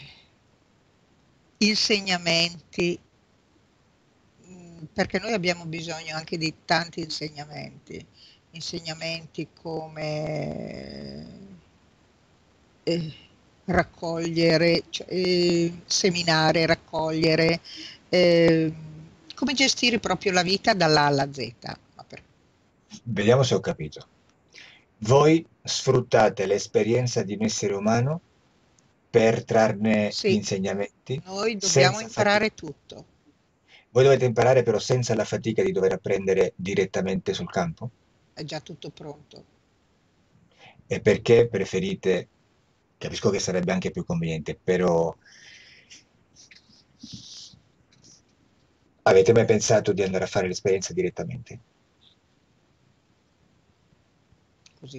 insegnamenti, perché noi abbiamo bisogno anche di tanti insegnamenti, insegnamenti come eh, raccogliere, cioè, seminare, raccogliere, eh, come gestire proprio la vita dall'A alla Z. Vediamo se ho capito. Voi sfruttate l'esperienza di un essere umano per trarne Sì, insegnamenti noi dobbiamo senza fatica. imparare tutto, Voi dovete imparare però senza la fatica di dover apprendere direttamente sul campo? è già tutto pronto. E perché preferite, capisco che sarebbe anche più conveniente, però avete mai pensato di andare a fare l'esperienza direttamente? Così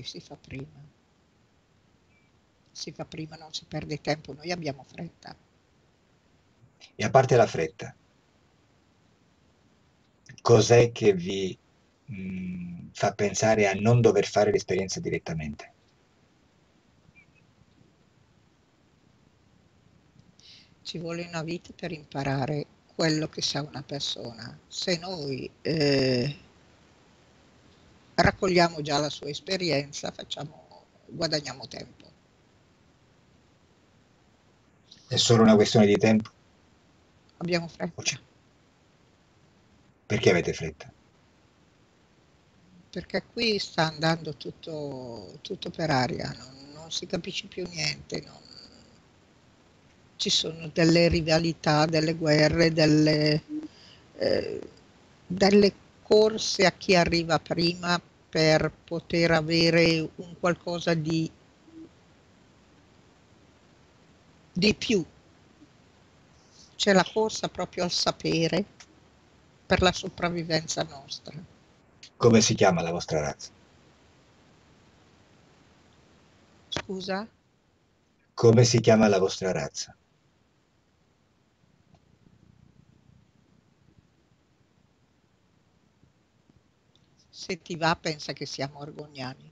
si fa prima, non si perde tempo, noi abbiamo fretta. E a parte la fretta, cos'è che vi fa pensare a non dover fare l'esperienza direttamente? Ci vuole una vita per imparare quello che sa una persona. Se noi raccogliamo già la sua esperienza, guadagniamo tempo. È solo una questione di tempo? Abbiamo O fretta, perché avete fretta? perché qui sta andando tutto per aria, non si capisce più niente, ci sono delle rivalità, delle guerre, eh, delle corse a chi arriva prima per poter avere un qualcosa di più. C'è la corsa proprio al sapere per la sopravvivenza nostra. Come si chiama la vostra razza? Scusa? Come si chiama la vostra razza? Se ti va, pensa che siamo argoniani.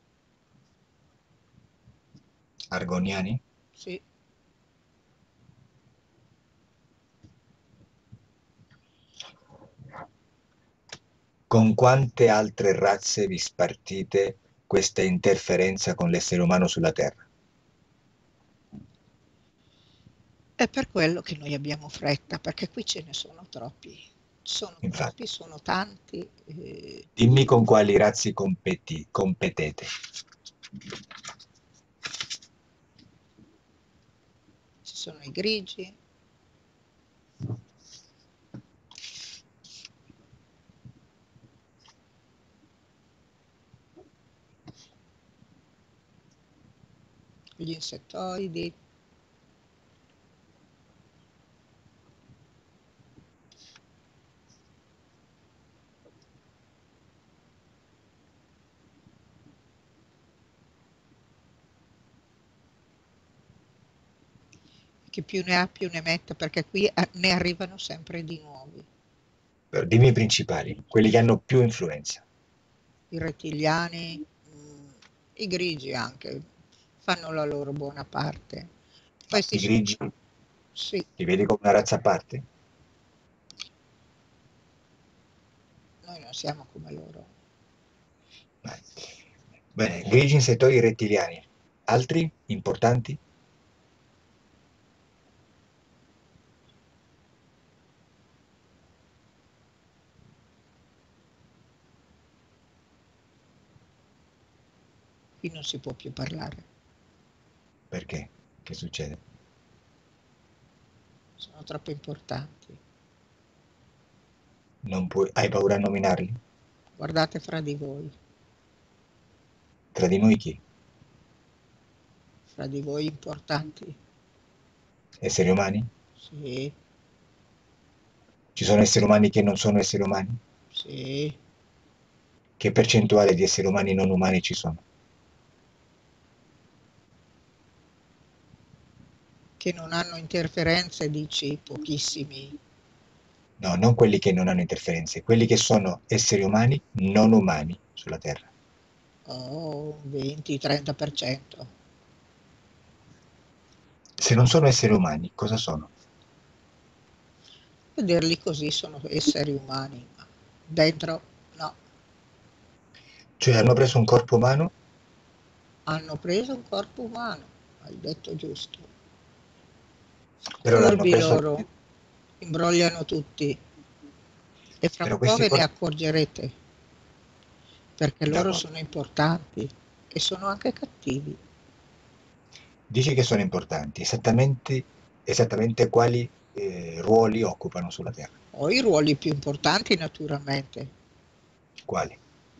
Argoniani? Sì, Con quante altre razze vi spartite questa interferenza con l'essere umano sulla Terra? è per quello che noi abbiamo fretta, perché qui ce ne sono troppi. Sono troppi, Infatti, sono tanti. dimmi con quali razze competete. Ci sono i grigi, gli insettoidi, Chi più ne ha più ne metta, perché qui ne arrivano sempre di nuovi. Però dimmi i principali, quelli che hanno più influenza. I rettiliani, i grigi anche, fanno la loro buona parte. Ma Questi i grigi sì, li vedi come una razza a parte? noi non siamo come loro. Ma- Bene, grigi insettoidi rettiliani. Altri importanti? Qui non si può più parlare, Perché? Che succede? sono troppo importanti. Hai paura a nominarli? Guardate fra di voi, Tra di noi chi? fra di voi importanti. Esseri umani? Sì, Ci sono esseri umani che non sono esseri umani? sì, Che percentuale di esseri umani non umani ci sono? che non hanno interferenze, dici, pochissimi. No, non quelli che non hanno interferenze, quelli che sono esseri umani non umani sulla Terra. Oh, 20-30%. Se non sono esseri umani, cosa sono? Vederli così sono esseri umani, ma dentro no, Cioè hanno preso un corpo umano, hanno preso un corpo umano, hai detto giusto. però l'hanno Furbi preso... loro, imbrogliano tutti e fra un Però po' questi ve ne corpi... accorgerete, perché loro D'accordo. sono importanti e sono anche cattivi. Dici che sono importanti, esattamente quali ruoli occupano sulla Terra? Ho i ruoli più importanti naturalmente. Quali?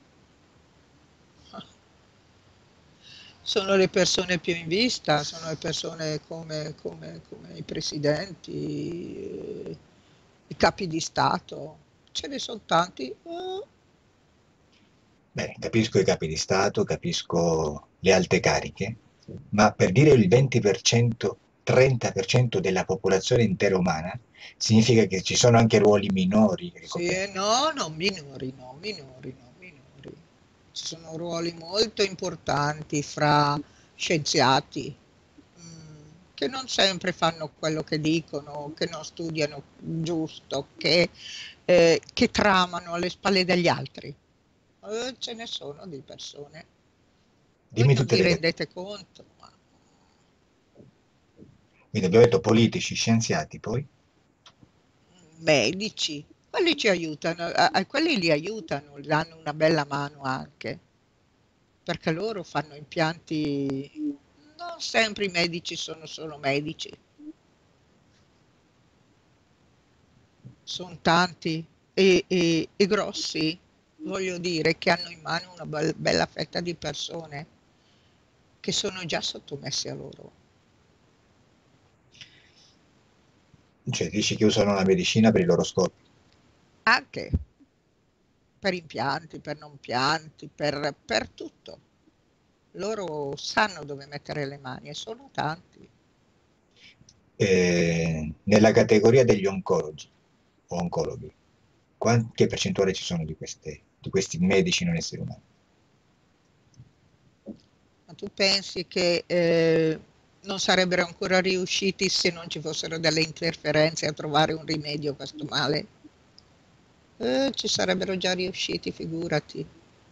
Sono le persone più in vista, sono le persone come i presidenti, i capi di Stato. Ce ne sono tanti. Bene, capisco i capi di Stato, capisco le alte cariche, ma per dire il 20%, 30% della popolazione intera umana, significa che ci sono anche ruoli minori Sì, ricoperti. no, no, minori, no, minori, no, minori. Ci sono ruoli molto importanti fra scienziati, che non sempre fanno quello che dicono, che non studiano giusto, che tramano alle spalle degli altri. Ce ne sono di persone. Voi Dimmi non tutte vi le rendete conto, ma quindi abbiamo detto politici, scienziati, poi medici, quelli ci aiutano, quelli li aiutano, danno una bella mano anche, perché loro fanno impianti, non sempre i medici sono solo medici, sono tanti e grossi, voglio dire, che hanno in mano una bella fetta di persone che sono già sottomesse a loro. cioè, dici che usano la medicina per i loro scopi. Anche per impianti, per non pianti, per tutto. Loro sanno dove mettere le mani e sono tanti. Nella categoria degli oncologi o oncologhi, che percentuale ci sono di questi medici non esseri umani? Ma tu pensi che non sarebbero ancora riusciti se non ci fossero delle interferenze a trovare un rimedio a questo male? Ci sarebbero già riusciti, figurati.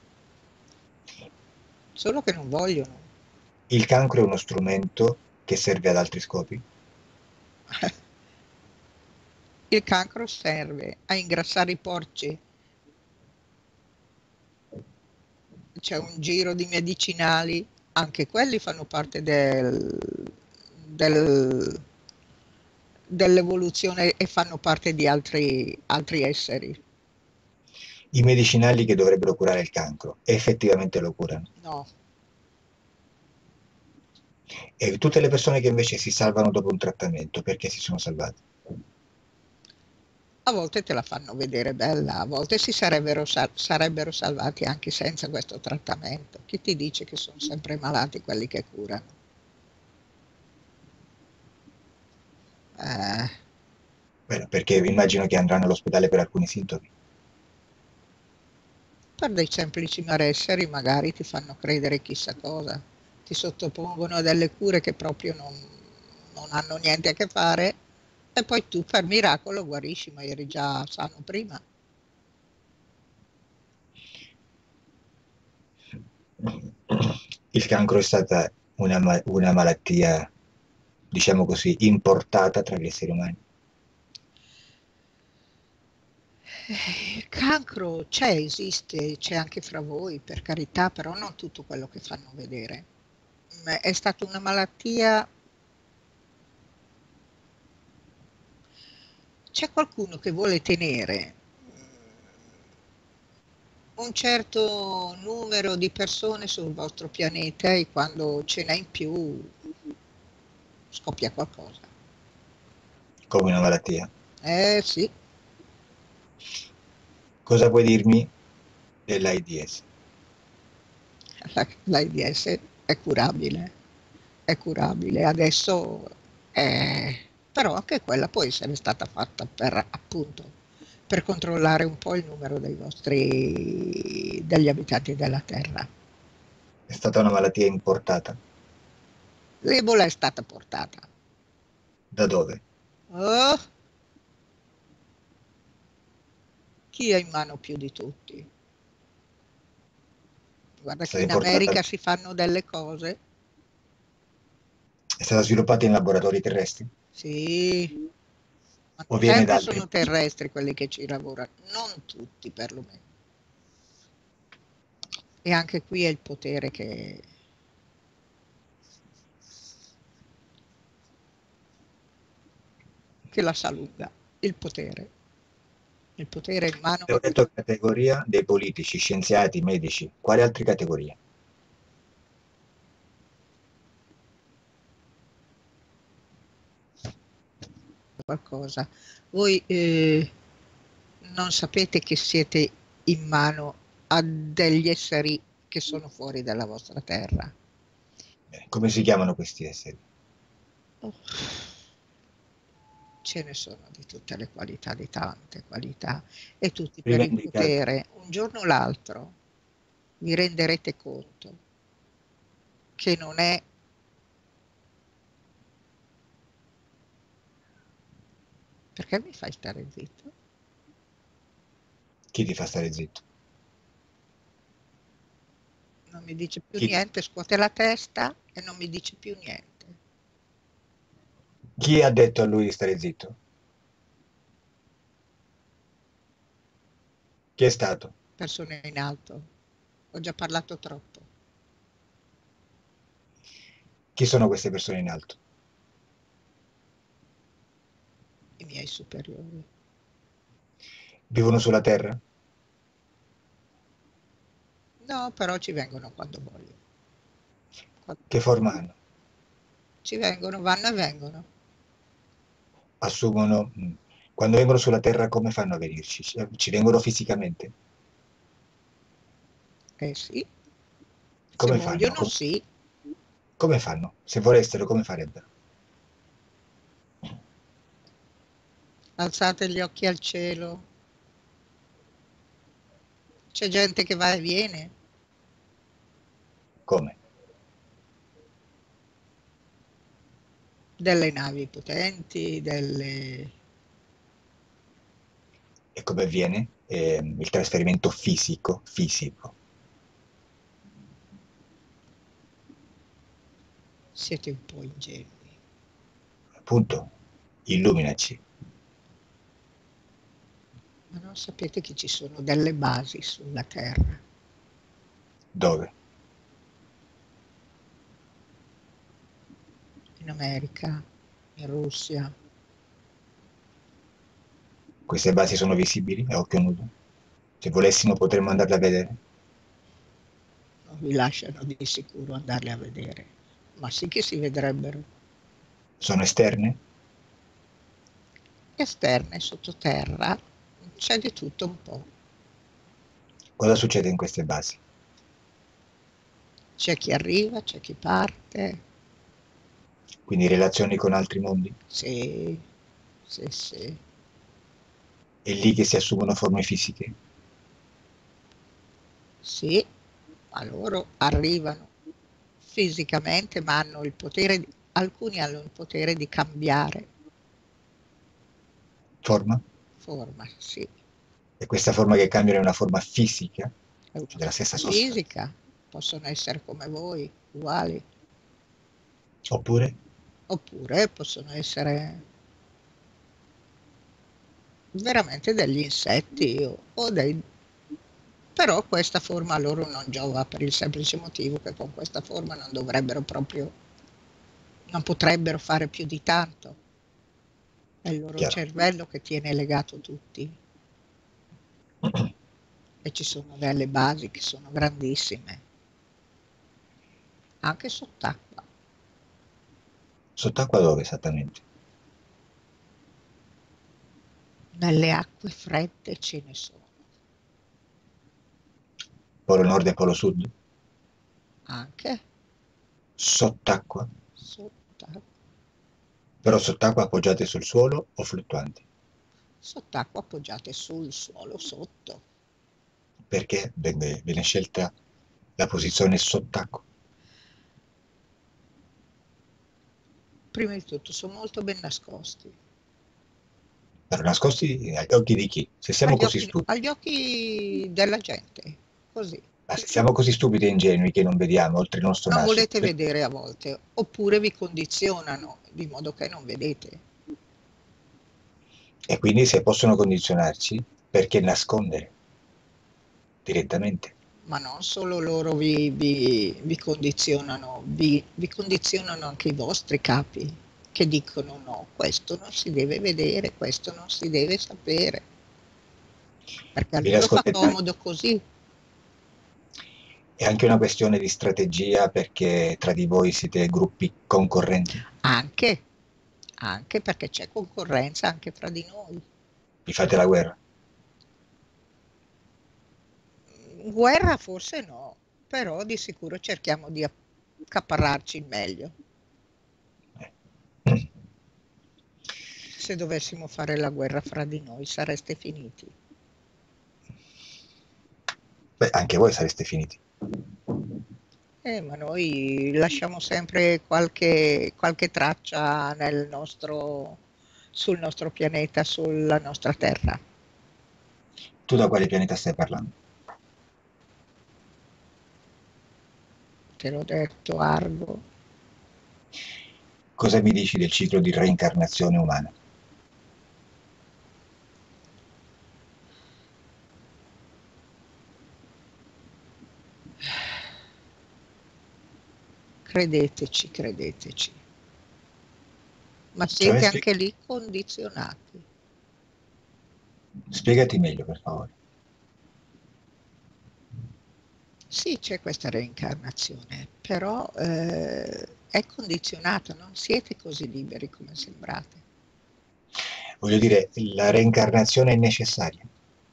Solo che non vogliono. Il cancro è uno strumento che serve ad altri scopi? Il cancro serve a ingrassare i porci. C'è un giro di medicinali, anche quelli fanno parte del- dell'evoluzione e fanno parte di altri esseri. I medicinali che dovrebbero curare il cancro effettivamente lo curano. No, E tutte le persone che invece si salvano dopo un trattamento, perché si sono salvate? a volte te la fanno vedere bella, a volte sarebbero salvati anche senza questo trattamento. Chi ti dice che sono sempre malati quelli che curano? Eh, Beh, perché immagino che andranno all'ospedale per alcuni sintomi. per dei semplici malesseri magari ti fanno credere chissà cosa, ti sottopongono a delle cure che proprio non hanno niente a che fare e poi tu per miracolo guarisci, ma eri già sano prima. Il cancro è stata una malattia, diciamo così, importata tra gli esseri umani. Il cancro c'è, esiste, c'è anche fra voi, per carità, però non tutto quello che fanno vedere. È stata una malattia. C'è qualcuno che vuole tenere un certo numero di persone sul vostro pianeta e quando ce n'è in più scoppia qualcosa. Come una malattia. Eh sì, Cosa puoi dirmi dell'AIDS? l'AIDS è curabile. Adesso però anche quella può essere stata fatta per appunto per controllare un po' il numero degli abitanti della Terra. È stata una malattia importata? L'Ebola è stata portata. Da dove? Oh, chi ha in mano più di tutti? Guarda È che stata in importata? America si fanno delle cose, È stata sviluppata in laboratori terrestri? sì, ma O non viene da sempre altri sono posti? terrestri quelli che ci lavorano, non tutti perlomeno. E anche qui è il potere che la sa lunga, il potere. Il potere in mano Abbiamo detto categoria dei politici, scienziati, medici. Quali altre categorie? a qualcosa. Voi non sapete che siete in mano a degli esseri che sono fuori dalla vostra terra. Come si chiamano questi esseri? Oh, ce ne sono di tutte le qualità, di tante qualità, e tutti per Prima il indicati. potere. Un giorno o l'altro vi renderete conto che non è. Perché mi fai stare zitto? Chi ti fa stare zitto? Non mi dice più Chi, niente, scuote la testa e non mi dice più niente. chi ha detto a lui di stare zitto? Chi è stato? Persone in alto, ho già parlato troppo, Chi sono queste persone in alto? i miei superiori. Vivono sulla Terra? No, però ci vengono quando vogliono. Quando Che forma hanno? ci vengono, vanno e vengono. Assumono... Quando vengono sulla Terra come fanno a venirci? Ci vengono fisicamente? Eh sì, se Come fanno? vogliono sì, Come fanno? Se volessero, come farebbero? alzate gli occhi al cielo, c'è gente che va e viene, Come? delle navi potenti, delle. E come avviene? Il trasferimento fisico. Siete un po' ingenui. Appunto, illuminaci. Ma non sapete che ci sono delle basi sulla Terra, Dove? in America, in Russia, Queste basi sono visibili a occhio nudo? Se volessimo potremmo andarle a vedere? non vi lasciano di sicuro andarle a vedere, ma sì che si vedrebbero. Sono esterne? Esterne, sottoterra, c'è di tutto un po'. Cosa succede in queste basi? C'è chi arriva, c'è chi parte, Quindi relazioni con altri mondi? sì, sì, sì. È lì che si assumono forme fisiche. Sì, ma loro arrivano fisicamente, ma hanno il potere, alcuni hanno il potere di cambiare Forma? forma, sì, E questa forma che cambia è una forma fisica, è una cioè della forma stessa sostanza. fisica, possono essere come voi, uguali, Oppure, oppure possono essere veramente degli insetti o dei... Però questa forma a loro non giova per il semplice motivo che con questa forma non dovrebbero proprio, non potrebbero fare più di tanto. È il loro chiaro. cervello che tiene legato tutti e ci sono delle basi che sono grandissime, anche sott'acqua. Sott'acqua dove esattamente? Nelle acque fredde ce ne sono, Polo nord e polo sud? anche Sott'acqua? sott'acqua, Però sott'acqua appoggiate sul suolo o fluttuanti? sott'acqua appoggiate sul suolo sotto. Perché viene scelta la posizione sott'acqua? Prima di tutto sono molto ben nascosti. Per nascosti agli occhi di chi? Se siamo così stupidi, Agli occhi della gente, così. ma se siamo così stupidi e ingenui che non vediamo oltre il nostro Non naso, volete vedere a volte, oppure vi condizionano di modo che non vedete. e quindi se possono condizionarci, perché nascondere direttamente? Ma non solo loro vi condizionano, vi condizionano anche i vostri capi, che dicono no, questo non si deve vedere, questo non si deve sapere, perché a Vi loro fa nascondete comodo così. è anche una questione di strategia perché tra di voi siete gruppi concorrenti, Anche, anche perché c'è concorrenza anche fra di noi. vi fate la guerra. Guerra forse no, però di sicuro cerchiamo di accaparrarci il meglio. Eh. Se dovessimo fare la guerra fra di noi sareste finiti. Beh, anche voi sareste finiti. Ma noi lasciamo sempre qualche traccia sul nostro pianeta, sulla nostra Terra. Tu da quale pianeta stai parlando? Te l'ho detto, Argo. Cosa mi dici del ciclo di reincarnazione umana? Credeteci, credeteci. Ma Cioè, siete anche lì condizionati. spiegati meglio, per favore. Sì, c'è questa reincarnazione, però è condizionata, non siete così liberi come sembrate. Voglio dire, la reincarnazione è necessaria.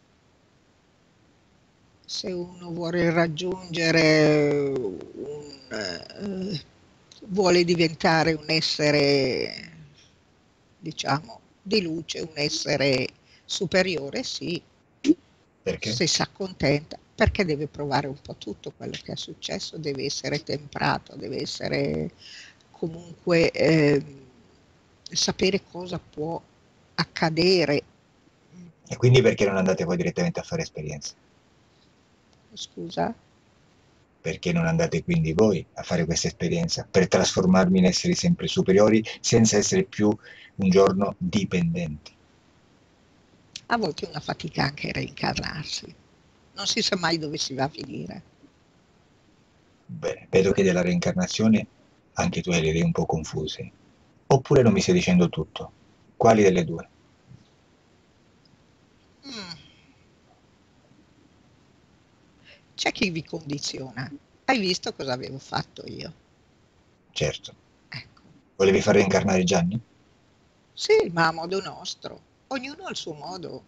Se uno vuole raggiungere vuole diventare un essere, diciamo, di luce, un essere superiore, sì, Perché? se si accontenta, perché deve provare un po' tutto quello che è successo, deve essere temprato, deve essere comunque sapere cosa può accadere. E quindi perché non andate voi direttamente a fare esperienze? Scusa? Perché non andate quindi voi a fare questa esperienza per trasformarvi in esseri sempre superiori senza essere più un giorno dipendenti? A volte è una fatica anche reincarnarsi, non si sa mai dove si va a finire. Bene, vedo che della reincarnazione anche tu hai le idee un po' confuse. Oppure non mi stai dicendo tutto. Quali delle due? Mm, C'è chi vi condiziona. Hai visto cosa avevo fatto io? Certo. Ecco. Volevi far reincarnare Gianni? Sì, ma a modo nostro, ognuno al suo modo.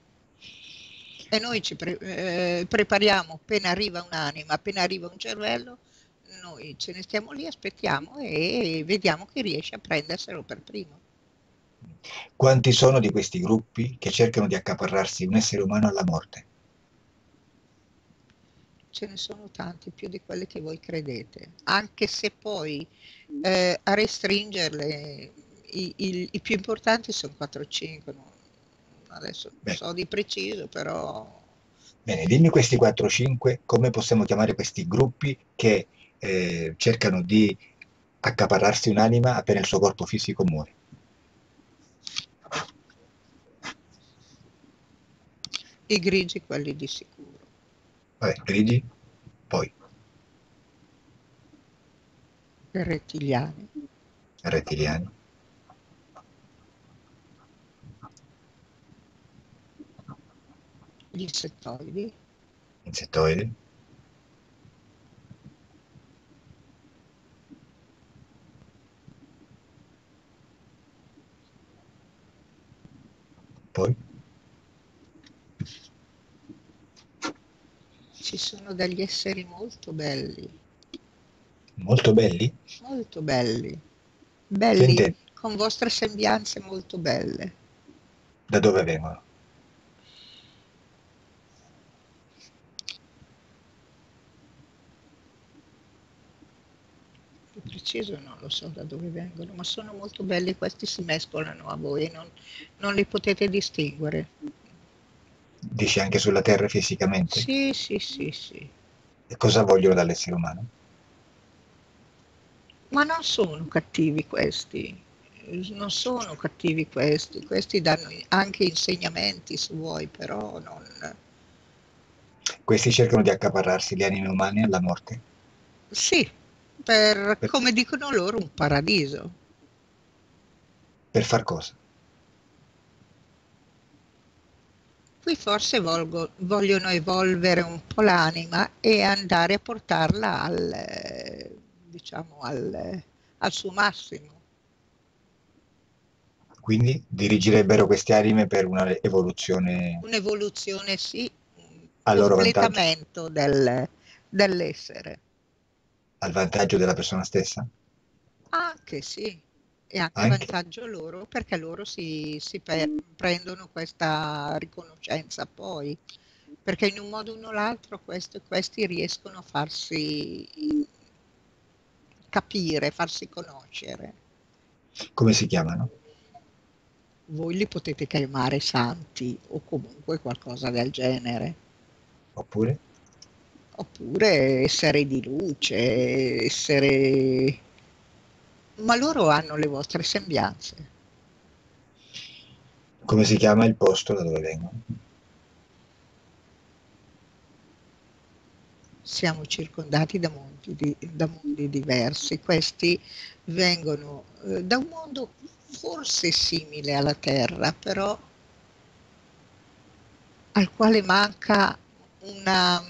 E noi prepariamo appena arriva un'anima, appena arriva un cervello, noi ce ne stiamo lì, aspettiamo e vediamo chi riesce a prenderselo per primo. Quanti sono di questi gruppi che cercano di accaparrarsi un essere umano alla morte? Ce ne sono tanti, più di quelli che voi credete, anche se poi a restringerle i più importanti sono 4-5, adesso non Beh, so di preciso, però bene, dimmi questi 4-5, come possiamo chiamare questi gruppi che cercano di accaparrarsi un'anima appena il suo corpo fisico muore? i grigi quelli di sicuro, Vabbè, grigi, poi i rettiliani, rettiliani, gli insettoidi, insettoidi, poi ci sono degli esseri molto belli. molto belli, Che belli, intendi? con vostre sembianze molto belle. Da dove vengono? Di preciso non lo so da dove vengono, ma sono molto belli, questi si mescolano a voi, non li potete distinguere. Dici anche sulla Terra fisicamente? Sì, sì, sì, sì, E cosa vogliono dall'essere umano? ma non sono cattivi questi, non sono cattivi questi, questi danno anche insegnamenti se vuoi, però non... Questi cercano di accaparrarsi le anime umane alla morte. Sì, per, Per, come dicono loro, un paradiso. per far cosa? Qui forse vogliono evolvere un po' l'anima e andare a portarla diciamo, al suo massimo. Quindi dirigerebbero queste anime per una evoluzione Un'evoluzione, sì, un a loro vantaggio, completamento dell'essere. al vantaggio della persona stessa? Anche sì, e anche a Anche. vantaggio loro perché loro prendono questa riconoscenza poi, perché in un modo o nell'altro questi riescono a farsi capire, farsi conoscere. Come si chiamano? Voi li potete chiamare santi o comunque qualcosa del genere, Oppure? oppure esseri di luce, essere... Ma loro hanno le vostre sembianze. Come si chiama il posto da dove vengono? Siamo circondati da mondi diversi. Questi vengono da un mondo forse simile alla Terra, però al quale manca una,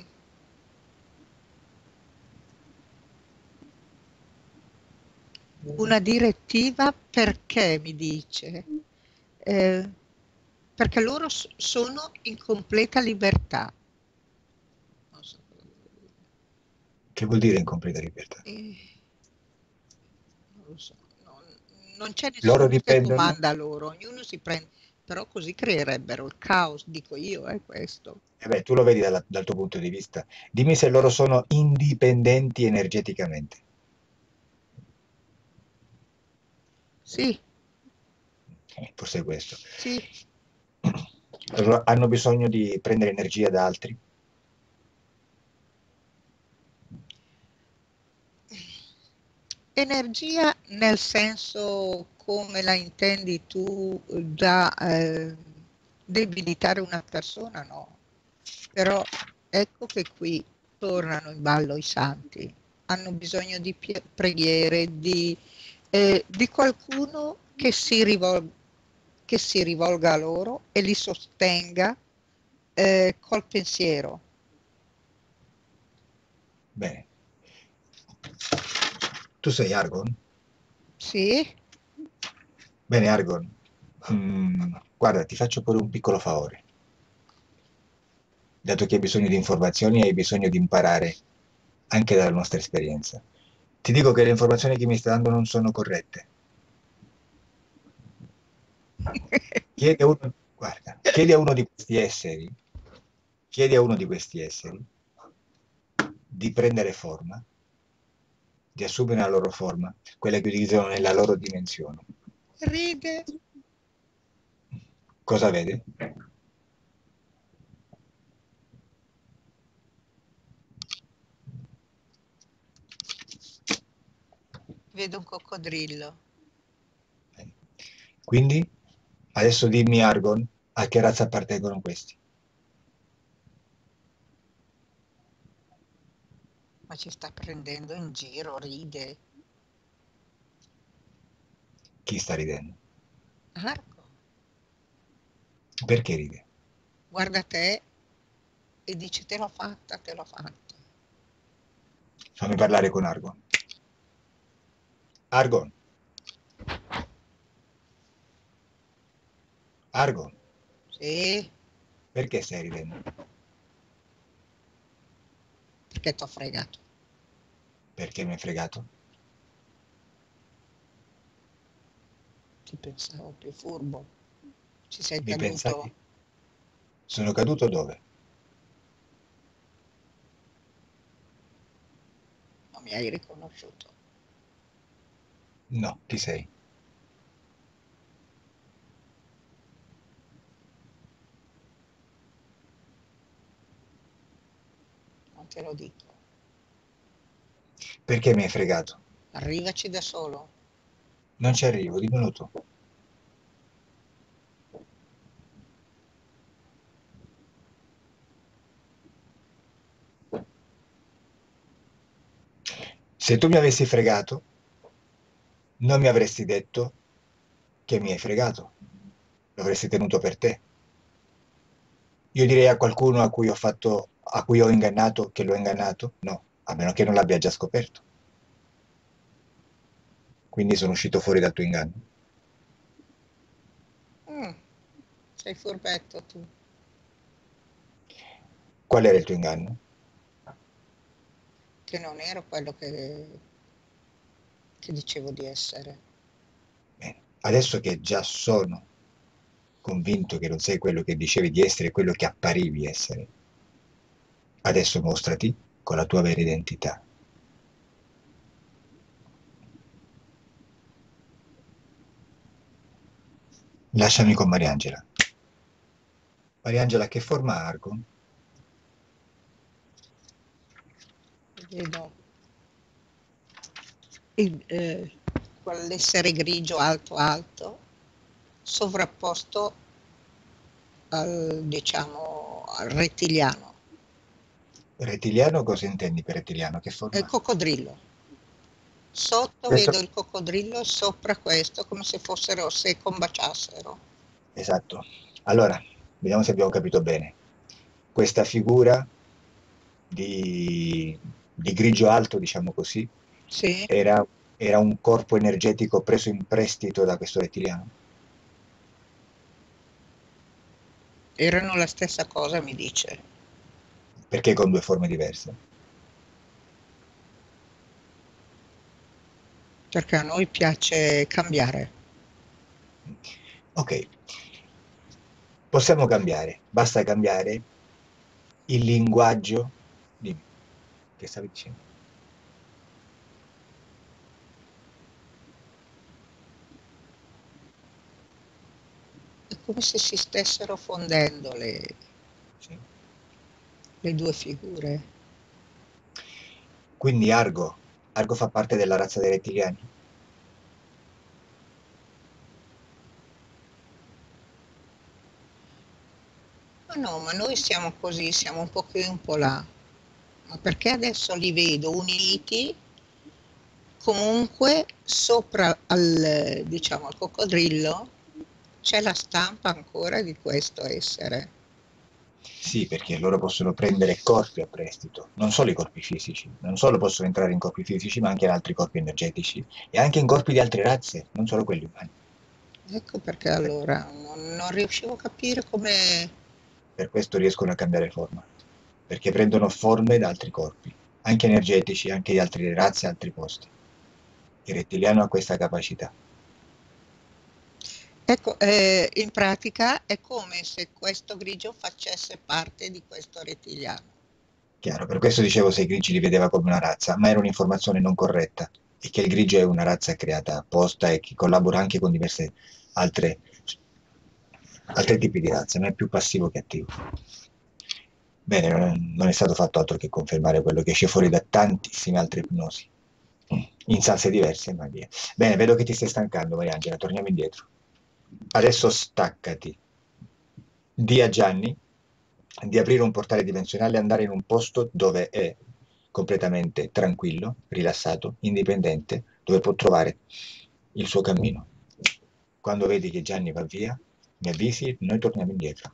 una direttiva perché mi dice, Eh, perché loro sono in completa libertà. Non so cosa vuol dire. Che vuol dire in completa libertà? Eh, non lo so, non c'è Loro nessuno che dipendono, comanda loro, ognuno si prende, però così creerebbero il caos, dico io, è questo. e beh, tu lo vedi dal tuo punto di vista. Dimmi se loro sono indipendenti energeticamente. Sì, Forse è questo. sì, Allora, hanno bisogno di prendere energia da altri? energia nel senso come la intendi tu da debilitare una persona, no. Però ecco che qui tornano in ballo i santi, hanno bisogno di preghiere, di qualcuno che si rivolga a loro e li sostenga col pensiero. Bene. Tu sei Argon? Sì? Bene, Argon. Guarda, ti faccio pure un piccolo favore. Dato che hai bisogno di informazioni, hai bisogno di imparare anche dalla nostra esperienza. Ti dico che le informazioni che mi stai dando non sono corrette. Chiede a uno, guarda, chiede a uno di questi esseri, chiede a uno di questi esseri di prendere forma, di assumere la loro forma, quella che utilizzano nella loro dimensione. Ride. Cosa vede? Vedo un coccodrillo. Quindi, adesso dimmi, Argon, a che razza appartengono questi? Ma ci sta prendendo in giro, ride. Chi sta ridendo? Arco, Perché ride? guarda te e dice te l'ho fatta, te l'ho fatta. Fammi parlare con Argon. Argon, Argon, Sì, perché stai ridendo? perché t'ho fregato. Perché mi hai fregato? Ti pensavo più furbo. Ci sei Mi caduto, pensavi? Sono caduto dove? non mi hai riconosciuto. No, chi sei? Non te lo dico. Perché mi hai fregato? Arrivaci da solo. Non ci arrivo, dimmelo tu. Se tu mi avessi fregato, non mi avresti detto che mi hai fregato. Lo avresti tenuto per te. Io direi a qualcuno a cui ho fatto, a cui ho ingannato che l'ho ingannato? No, a meno che non l'abbia già scoperto. Quindi sono uscito fuori dal tuo inganno. Mm, sei furbetto tu. Qual era il tuo inganno? Che non ero quello che dicevo di essere. Bene, adesso che già sono convinto che non sei quello che dicevi di essere, quello che apparivi essere, adesso mostrati con la tua vera identità. Lasciami con Mariangela. Mariangela, che forma ha Argon? Vedo quell'essere grigio alto alto sovrapposto al, diciamo, al rettiliano. Rettiliano, cosa intendi per rettiliano? Che È il forma ha? coccodrillo. Sotto Questo, vedo il coccodrillo, sopra questo come se fossero, se combaciassero. esatto. Allora, vediamo se abbiamo capito bene. Questa figura di grigio alto, diciamo così, Sì, era, era un corpo energetico preso in prestito da questo rettiliano, erano la stessa cosa, mi dice. perché con due forme diverse. Perché a noi piace cambiare. Ok, possiamo cambiare, basta cambiare il linguaggio. Dimmi, che stavi dicendo? È come se si stessero fondendo Sì. le due figure. Quindi Argo fa parte della razza dei rettiliani? Ma no, ma noi siamo così, siamo un po' qui e un po' là. Ma perché adesso li vedo uniti, comunque sopra al, diciamo, al coccodrillo c'è la stampa ancora di questo essere. Sì, perché loro possono prendere corpi a prestito, non solo i corpi fisici, non solo possono entrare in corpi fisici, ma anche in altri corpi energetici e anche in corpi di altre razze, non solo quelli umani. Ecco perché allora non riuscivo a capire come... Per questo riescono a cambiare forma, perché prendono forme da altri corpi, anche energetici, anche di altre razze, altri posti. Il rettiliano ha questa capacità. Ecco, in pratica è come se questo grigio facesse parte di questo rettiliano. Chiaro, per questo dicevo se i grigi li vedeva come una razza, ma era un'informazione non corretta e che il grigio è una razza creata apposta e che collabora anche con diverse altre, altri tipi di razze, non è più passivo che attivo. Bene, non è stato fatto altro che confermare quello che esce fuori da tantissime altre ipnosi, in salse diverse, ma via. Bene, vedo che ti stai stancando, Mariangela, torniamo indietro. Adesso staccati. Di a Gianni di aprire un portale dimensionale e andare in un posto dove è completamente tranquillo, rilassato, indipendente, dove può trovare il suo cammino. Quando vedi che Gianni va via, mi avvisi, noi torniamo indietro.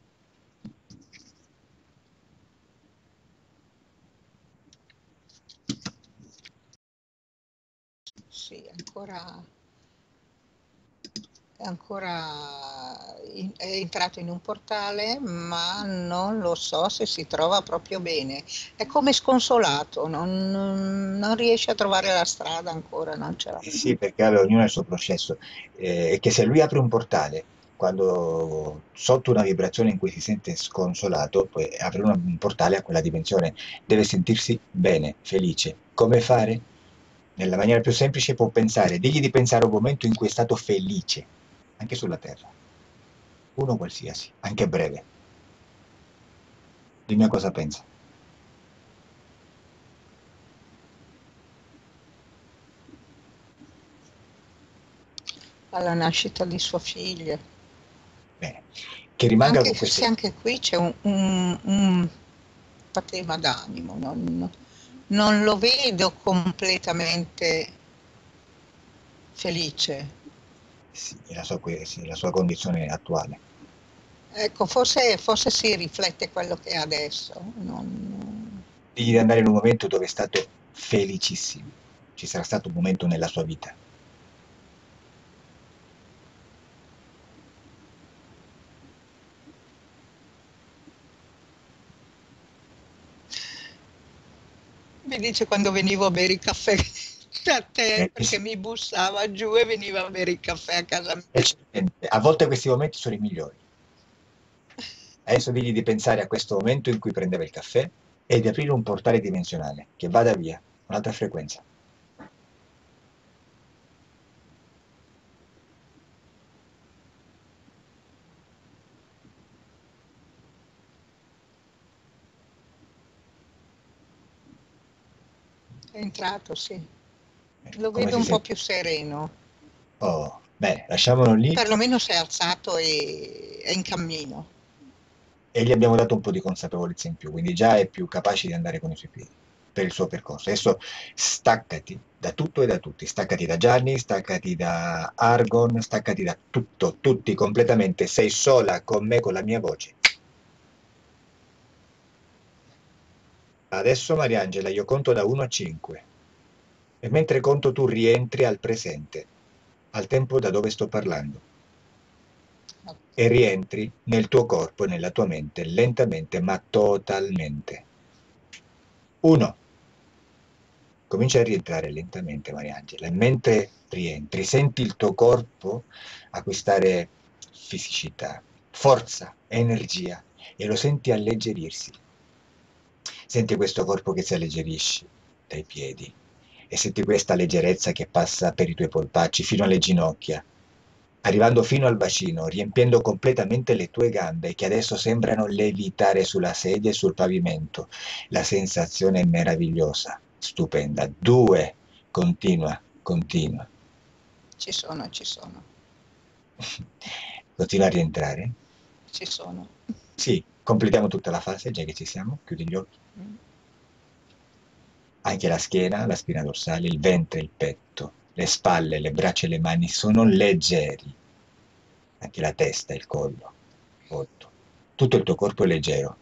Sì, è entrato in un portale, ma non lo so se si trova proprio bene. È come sconsolato, non riesce a trovare la strada ancora, non ce l'ha. Sì, perché vabbè, ognuno ha il suo processo. E che se lui apre un portale, quando sotto una vibrazione in cui si sente sconsolato, poi apre un portale a quella dimensione, deve sentirsi bene, felice. Come fare? Nella maniera più semplice può pensare, digli di pensare a un momento in cui è stato felice, anche sulla Terra. Uno qualsiasi, anche breve. Dimmi a cosa pensa. Alla nascita di sua figlia. Bene. Che rimanga Anche con se queste... anche qui c'è un patema d'animo, non lo vedo completamente felice. Sì, sì, la sua condizione attuale. Ecco, forse si riflette quello che è adesso. Digli di andare in un momento dove è stato felicissimo. Ci sarà stato un momento nella sua vita. Mi dice quando venivo a bere il caffè da te, perché Sì, mi bussava giù e veniva a bere il caffè a casa mia. eccellente. A volte questi momenti sono i migliori. Adesso digli di pensare a questo momento in cui prendeva il caffè e di aprire un portale dimensionale che vada via, un'altra frequenza. È entrato, sì. Lo Come vedo si un po' sente? più sereno. Oh, bene, lasciamolo lì Perlomeno si è alzato e è in cammino. e gli abbiamo dato un po' di consapevolezza in più, quindi già è più capace di andare con i suoi piedi per il suo percorso. Adesso staccati da tutto e da tutti, staccati da Gianni, staccati da Argon, staccati da tutto, tutti completamente, sei sola con me, con la mia voce. Adesso Mariangela, io conto da 1 a 5 e mentre conto tu rientri al presente, al tempo da dove sto parlando e rientri nel tuo corpo e nella tua mente lentamente ma totalmente. 1. Comincia a rientrare lentamente, Mariangela, e mentre rientri, senti il tuo corpo acquistare fisicità, forza, energia e lo senti alleggerirsi. Senti questo corpo che si alleggerisce dai piedi e senti questa leggerezza che passa per i tuoi polpacci fino alle ginocchia, arrivando fino al bacino, riempiendo completamente le tue gambe che adesso sembrano levitare sulla sedia e sul pavimento. La sensazione è meravigliosa, stupenda. 2, continua, continua. Ci sono, ci sono, Continua a rientrare. ci sono. Sì, completiamo tutta la fase, già che ci siamo. Chiudi gli occhi. Mm. Anche la spina dorsale, il ventre, il petto, le spalle, le braccia e le mani sono leggeri. Anche la testa, il collo, molto. Tutto il tuo corpo è leggero.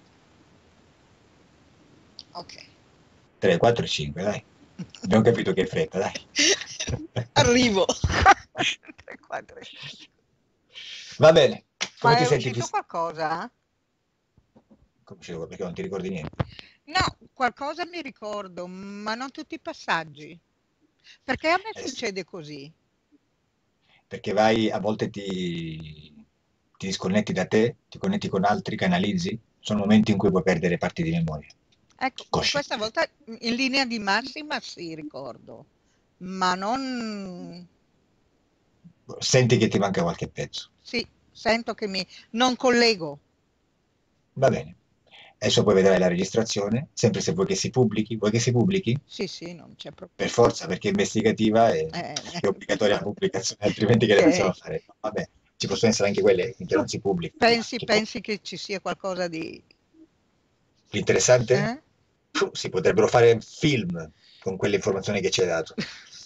Ok. 3, 4, 5, dai. Abbiamo capito che è fretta, dai. Arrivo. 3, 4, 5. Va bene. Come Ma ti è senti? uscito qualcosa? Come dicevo, perché non ti ricordi niente? No, qualcosa mi ricordo, ma non tutti i passaggi. Perché a me Sì. succede così? perché vai, a volte ti disconnetti da te, ti connetti con altri, canalizzi, sono momenti in cui puoi perdere parti di memoria, Ecco, questa cosciente. volta in linea di massima sì, ricordo, ma non... Senti che ti manca qualche pezzo. Sì, sento che mi... non collego. Va bene. Adesso poi vedrai la registrazione, sempre se vuoi che si pubblichi, Sì, sì, non c'è per problema. forza, perché è investigativa e è obbligatoria la pubblicazione, altrimenti che le possiamo Ok. fare? No, vabbè, ci possono essere anche quelle che Tu non si pubblicano, ma pensi, chi può? pensi che ci sia qualcosa di... L'interessante? Eh? Si potrebbero fare film con quelle informazioni che ci hai dato.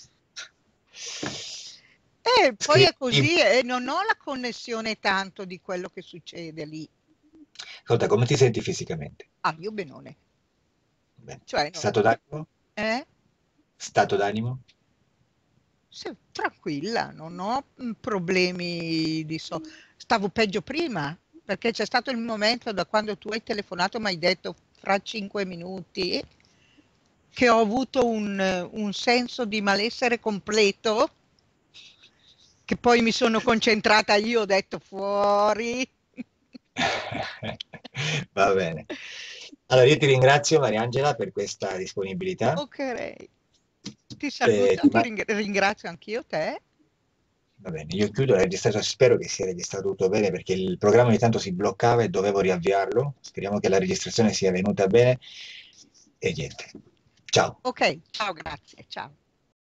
E poi è Scrivi, così e non ho la connessione tanto di quello che succede lì. ascolta, come ti senti fisicamente? Ah, io benone. Bene. Cioè, no, Stato d'animo? eh? Stato d'animo? Sì, tranquilla, non ho problemi di so. Stavo peggio prima, perché c'è stato il momento da quando tu hai telefonato, mi hai detto fra 5 minuti, che ho avuto un senso di malessere completo, che poi mi sono concentrata io, ho detto fuori. Va bene. Allora, io ti ringrazio, Mariangela, per questa disponibilità. Ok, ti saluto, Ti ma- ringrazio anch'io te. Va bene, io chiudo la registrazione, spero che sia registrato tutto bene perché il programma ogni tanto si bloccava e dovevo riavviarlo. Speriamo che la registrazione sia venuta bene e niente. Ciao. Ok, ciao, grazie, ciao.